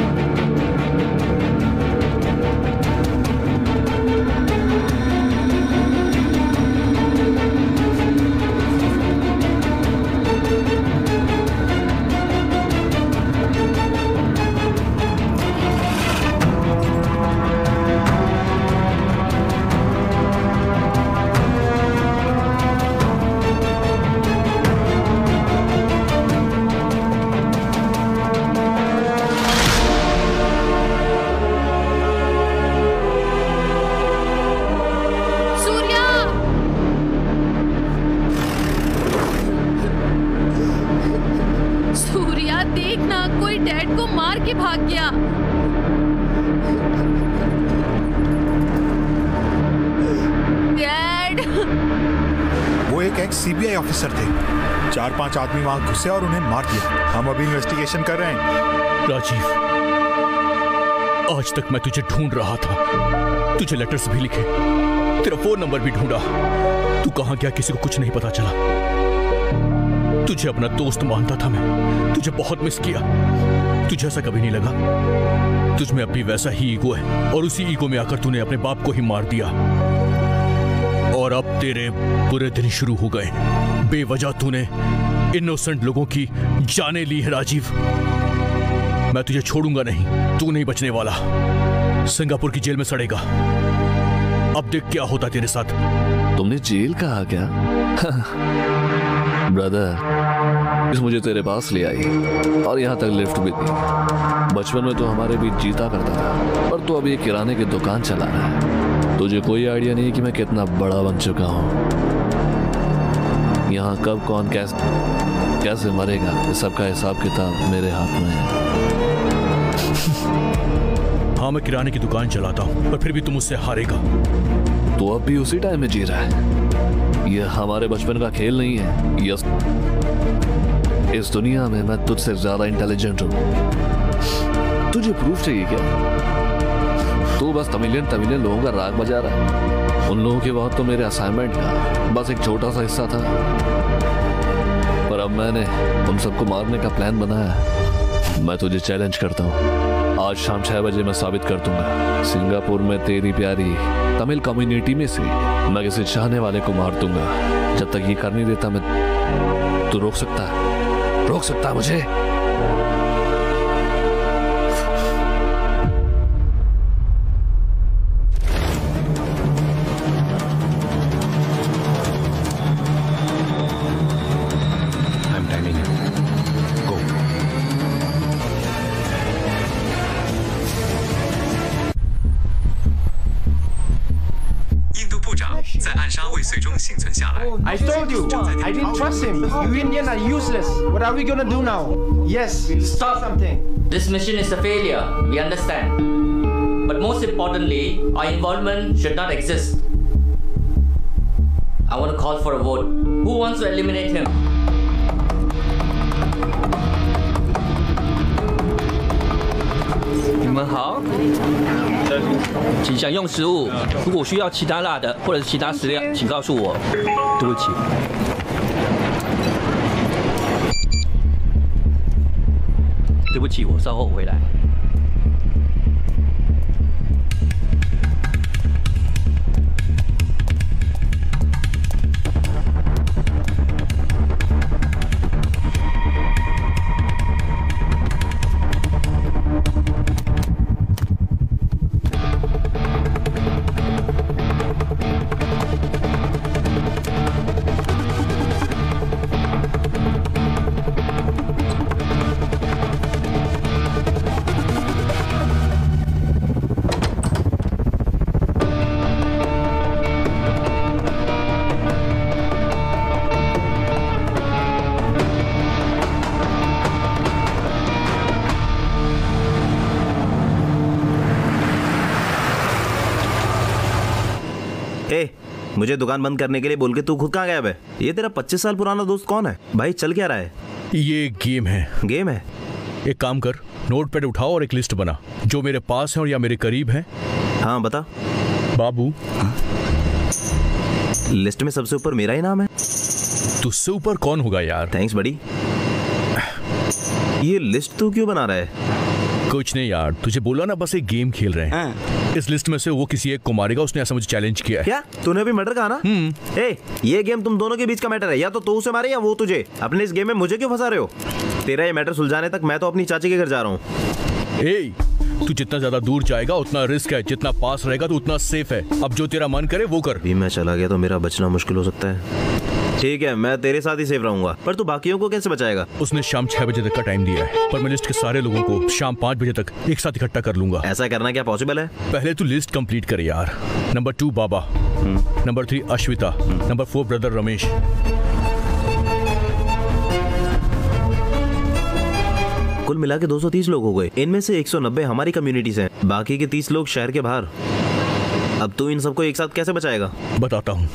सीबीआई ऑफिसर थे। 4-5 आदमी वहां घुसे और उन्हें मार दिया। हम अभी इन्वेस्टिगेशन कर रहे हैं। राजीव, आज तक मैं तुझे ढूंढ रहा था। तुझे लेटर्स भी लिखे, तेरा फोन नंबर भी ढूंढा। तू कहां गया किसी को कुछ नहीं पता चला। तुझे अपना दोस्त मानता था मैं, तुझे बहुत मिस किया। तुझे ऐसा कभी नहीं लगा? तुझ में अब भी वैसा ही ईगो है और उसी ईगो में आकर तूने अपने बाप को ही मार दिया। और अब तेरे बुरे दिन शुरू हो गए। बेवजह तूने इनोसेंट लोगों की जाने ली है राजीव। मैं तुझे छोड़ूंगा नहीं, तू नहीं बचने वाला। सिंगापुर की जेल में सड़ेगा। अब देख क्या होता तेरे साथ। तुमने जेल कहा क्या? ब्रदर, इस मुझे तेरे पास ले आई और यहाँ तक लिफ्ट भी दी। बचपन में तो हमारे बीच जीता करता था, पर तू अभी एक किराने की दुकान चला रहा है। तुझे कोई आइडिया नहीं कि मैं कितना बड़ा बन चुका हूँ। यहाँ कब कौन कैसे मरेगा, इस सब का हिसाब किताब मेरे हाथ में है। हाँ, मैं किराने की दुकान चलाता हूँ, पर फिर भी तुम मुझसे हारेगा। तो अब भी उसी टाइम में जी रहा है। यह हमारे बचपन का खेल नहीं है। यस, इस दुनिया में मैं तुझसे ज्यादा इंटेलिजेंट हूँ। तुझे प्रूफ चाहिए क्या? तू बस तमिलियन लोगों का राग बजा रहा है। उन लोगों के बाद तो मेरे असाइनमेंट का बस एक छोटा सा हिस्सा था, पर अब मैंने उन सबको मारने का प्लान बनाया। मैं तुझे चैलेंज करता हूँ, आज शाम 6 बजे मैं साबित कर दूंगा सिंगापुर में तेरी प्यारी तमिल कम्युनिटी में से मैं किसी चाहने वाले को मार दूंगा। जब तक ये कर नहीं देता मैं, तू रोक सकता है मुझे? 在暗杀未遂中幸存下来。I told you, I didn't trust him. You Indians are useless. What are we gonna do now? Yes, start something. This mission is a failure. We understand. But most importantly, our involvement should not exist. I want to call for a vote. Who wants to eliminate him? 你们好，请享用食物。如果需要其他辣的或者是其他食料，请告诉我。对不起。对不起，我稍后回来。 मुझे दुकान बंद करने के लिए बोल के तू खुद कहाँ गायब है? ये तेरा 25 साल पुराना दोस्त कौन है? भाई चल क्या रहा है? ये गेम है। गेम है? एक काम कर, नोटपैड उठाओ और एक लिस्ट बना जो मेरे पास है और या मेरे करीब है। हाँ बता। बाबू। लिस्ट में सबसे ऊपर मेरा ही नाम है। तुझसे ऊपर कौन होगा यार? थैंक्स बड़ी। ये लिस्ट तू क्यों बना रहा है? कुछ नहीं यार, तुझे बोला ना, बस एक गेम खेल रहे हैं। इस लिस्ट में से वो किसी एक को मारेगा, उसने ऐसा मुझे चैलेंज किया है। क्या तूने अभी मर्डर कहा ना? ये गेम तुम दोनों के बीच का मैटर है, या तो तू उसे मारे या वो तुझे। अपने इस गेम में मुझे क्यों फंसा रहे हो? तेरा ये मैटर सुलझाने तक मैं तो अपनी चाची के घर जा रहा हूँ। तू जितना ज्यादा दूर जाएगा उतना रिस्क है, जितना पास रहेगा तो उतना सेफ है। अब जो तेरा मन करे वो कर। भी मैं चला गया तो मेरा बचना मुश्किल हो सकता है। ठीक है, मैं तेरे साथ ही सेफ रहूंगा, पर तू बाकियों को कैसे बचाएगा? उसने शाम 6 बजे तक का टाइम दिया है, पर मैं लिस्ट के सारे लोगों को शाम 5 बजे तक एक साथ इकट्ठा कर लूंगा। ऐसा करना क्या पॉसिबल है? पहले तू लिस्ट कंप्लीट कर यार। Number 2 Baba, number 3 Ashvita, number 4 brother Ramesh. कुल मिला के 230 लोग हो गए। इनमें से 190 हमारी कम्युनिटी से हैं, बाकी के 30 लोग शहर के बाहर। अब तू इन सबको एक साथ कैसे बचाएगा? बताता हूँ।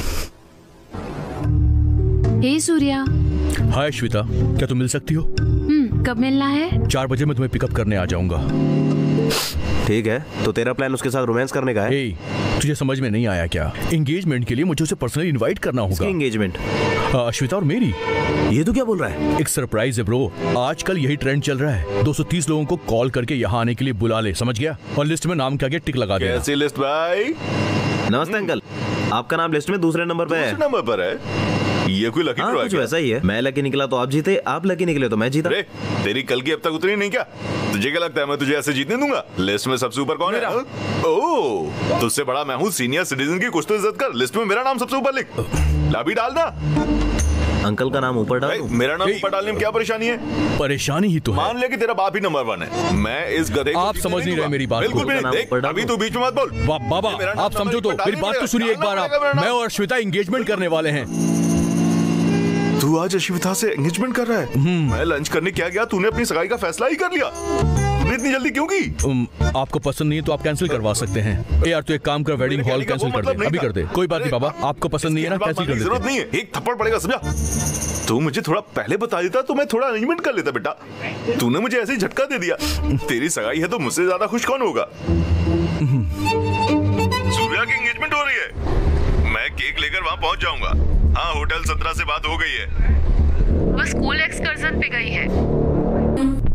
हे सूर्या। हाय श्वेता, क्या तुम मिल सकती हो? कब मिलना है? 4 बजे मैं तुम्हें पिकअप करने आ जाऊंगा। ठीक है, तो तेरा प्लान उसके साथ रोमांस करने का है? तुझे समझ में नहीं आया क्या? एंगेजमेंट के लिए मुझे उसे पर्सनली इनवाइट करना होगा। एंगेजमेंट? श्वेता और मेरी। ये तो क्या बोल रहा है? एक सरप्राइज है ब्रो। आजकल यही ट्रेंड चल रहा है। 230 लोगों को कॉल करके यहाँ आने के लिए बुला ले, समझ गया? और लिस्ट में नाम के आगे टिक लगा दे। कैसी लिस्ट भाई? नमस्ते अंकल, आपका नाम लिस्ट में दूसरे नंबर पे है। दूसरे नंबर पर है? ये कोई लकी ड्रॉ है? कुछ वैसा ही है। मैं लकी निकला तो आप जीते, आप लकी निकले तो मैं जीता। तेरी कल की अब तक उतरी नहीं क्या? तुझे क्या लगता है मैं तुझे ऐसे जीतने दूंगा? लिस्ट में सबसे ऊपर कौन है? ओह, तुझसे बड़ा मैं हूँ, सीनियर सिटीजन की कुछ तो इज्जत कर। लिस्ट में मेरा नाम सबसे ऊपर लिख। लाभी डालना। अंकल का नाम ऊपर डाल। मेरा नाम ऊपर डालने में क्या परेशानी है? परेशानी ही तो है। मान ले कि तेरा बाप ही नंबर 1 है। मैं इस गधे को आप समझ नहीं रहे मेरी बात को। बिल्कुल भी नहीं। अभी तू बीच में मत बोल। बाबा आप समझो तो, मेरी बात तो सुनिए एक बार आप। मैं और श्वेता एंगेजमेंट करने वाले हैं। तू आज अश्विता से एंगेजमेंट कर रहा है? मैं लंच करने क्या गया, तूने अपनी सगाई का फैसला ही कर लिया। तूने इतनी जल्दी क्यों की? आपको पसंद नहीं है तो आप कैंसिल करवा सकते हैं। यार तू एक काम कर, वेडिंग हॉल कैंसिल कर दे, अभी कर दे। कोई बात नहीं बाबा, आपको पसंद नहीं है ना, कैंसिल कर दे। जरूरत नहीं है, एक थप्पड़ पड़ेगा, समझा? तू मुझे थोड़ा पहले बता देता तो मैं थोड़ा अरेंजमेंट कर लेता बेटा। तूने मुझे ऐसे ही झटका दे दिया। तेरी सगाई है तो मुझसे ज्यादा खुश कौन होगा? सूर्या की एंगेजमेंट हो रही है। मैं केक लेकर वहाँ पहुँच जाऊंगा। हाँ, होटल 17 से बात हो गई है। वो स्कूल एक्सकर्जन पे गई है।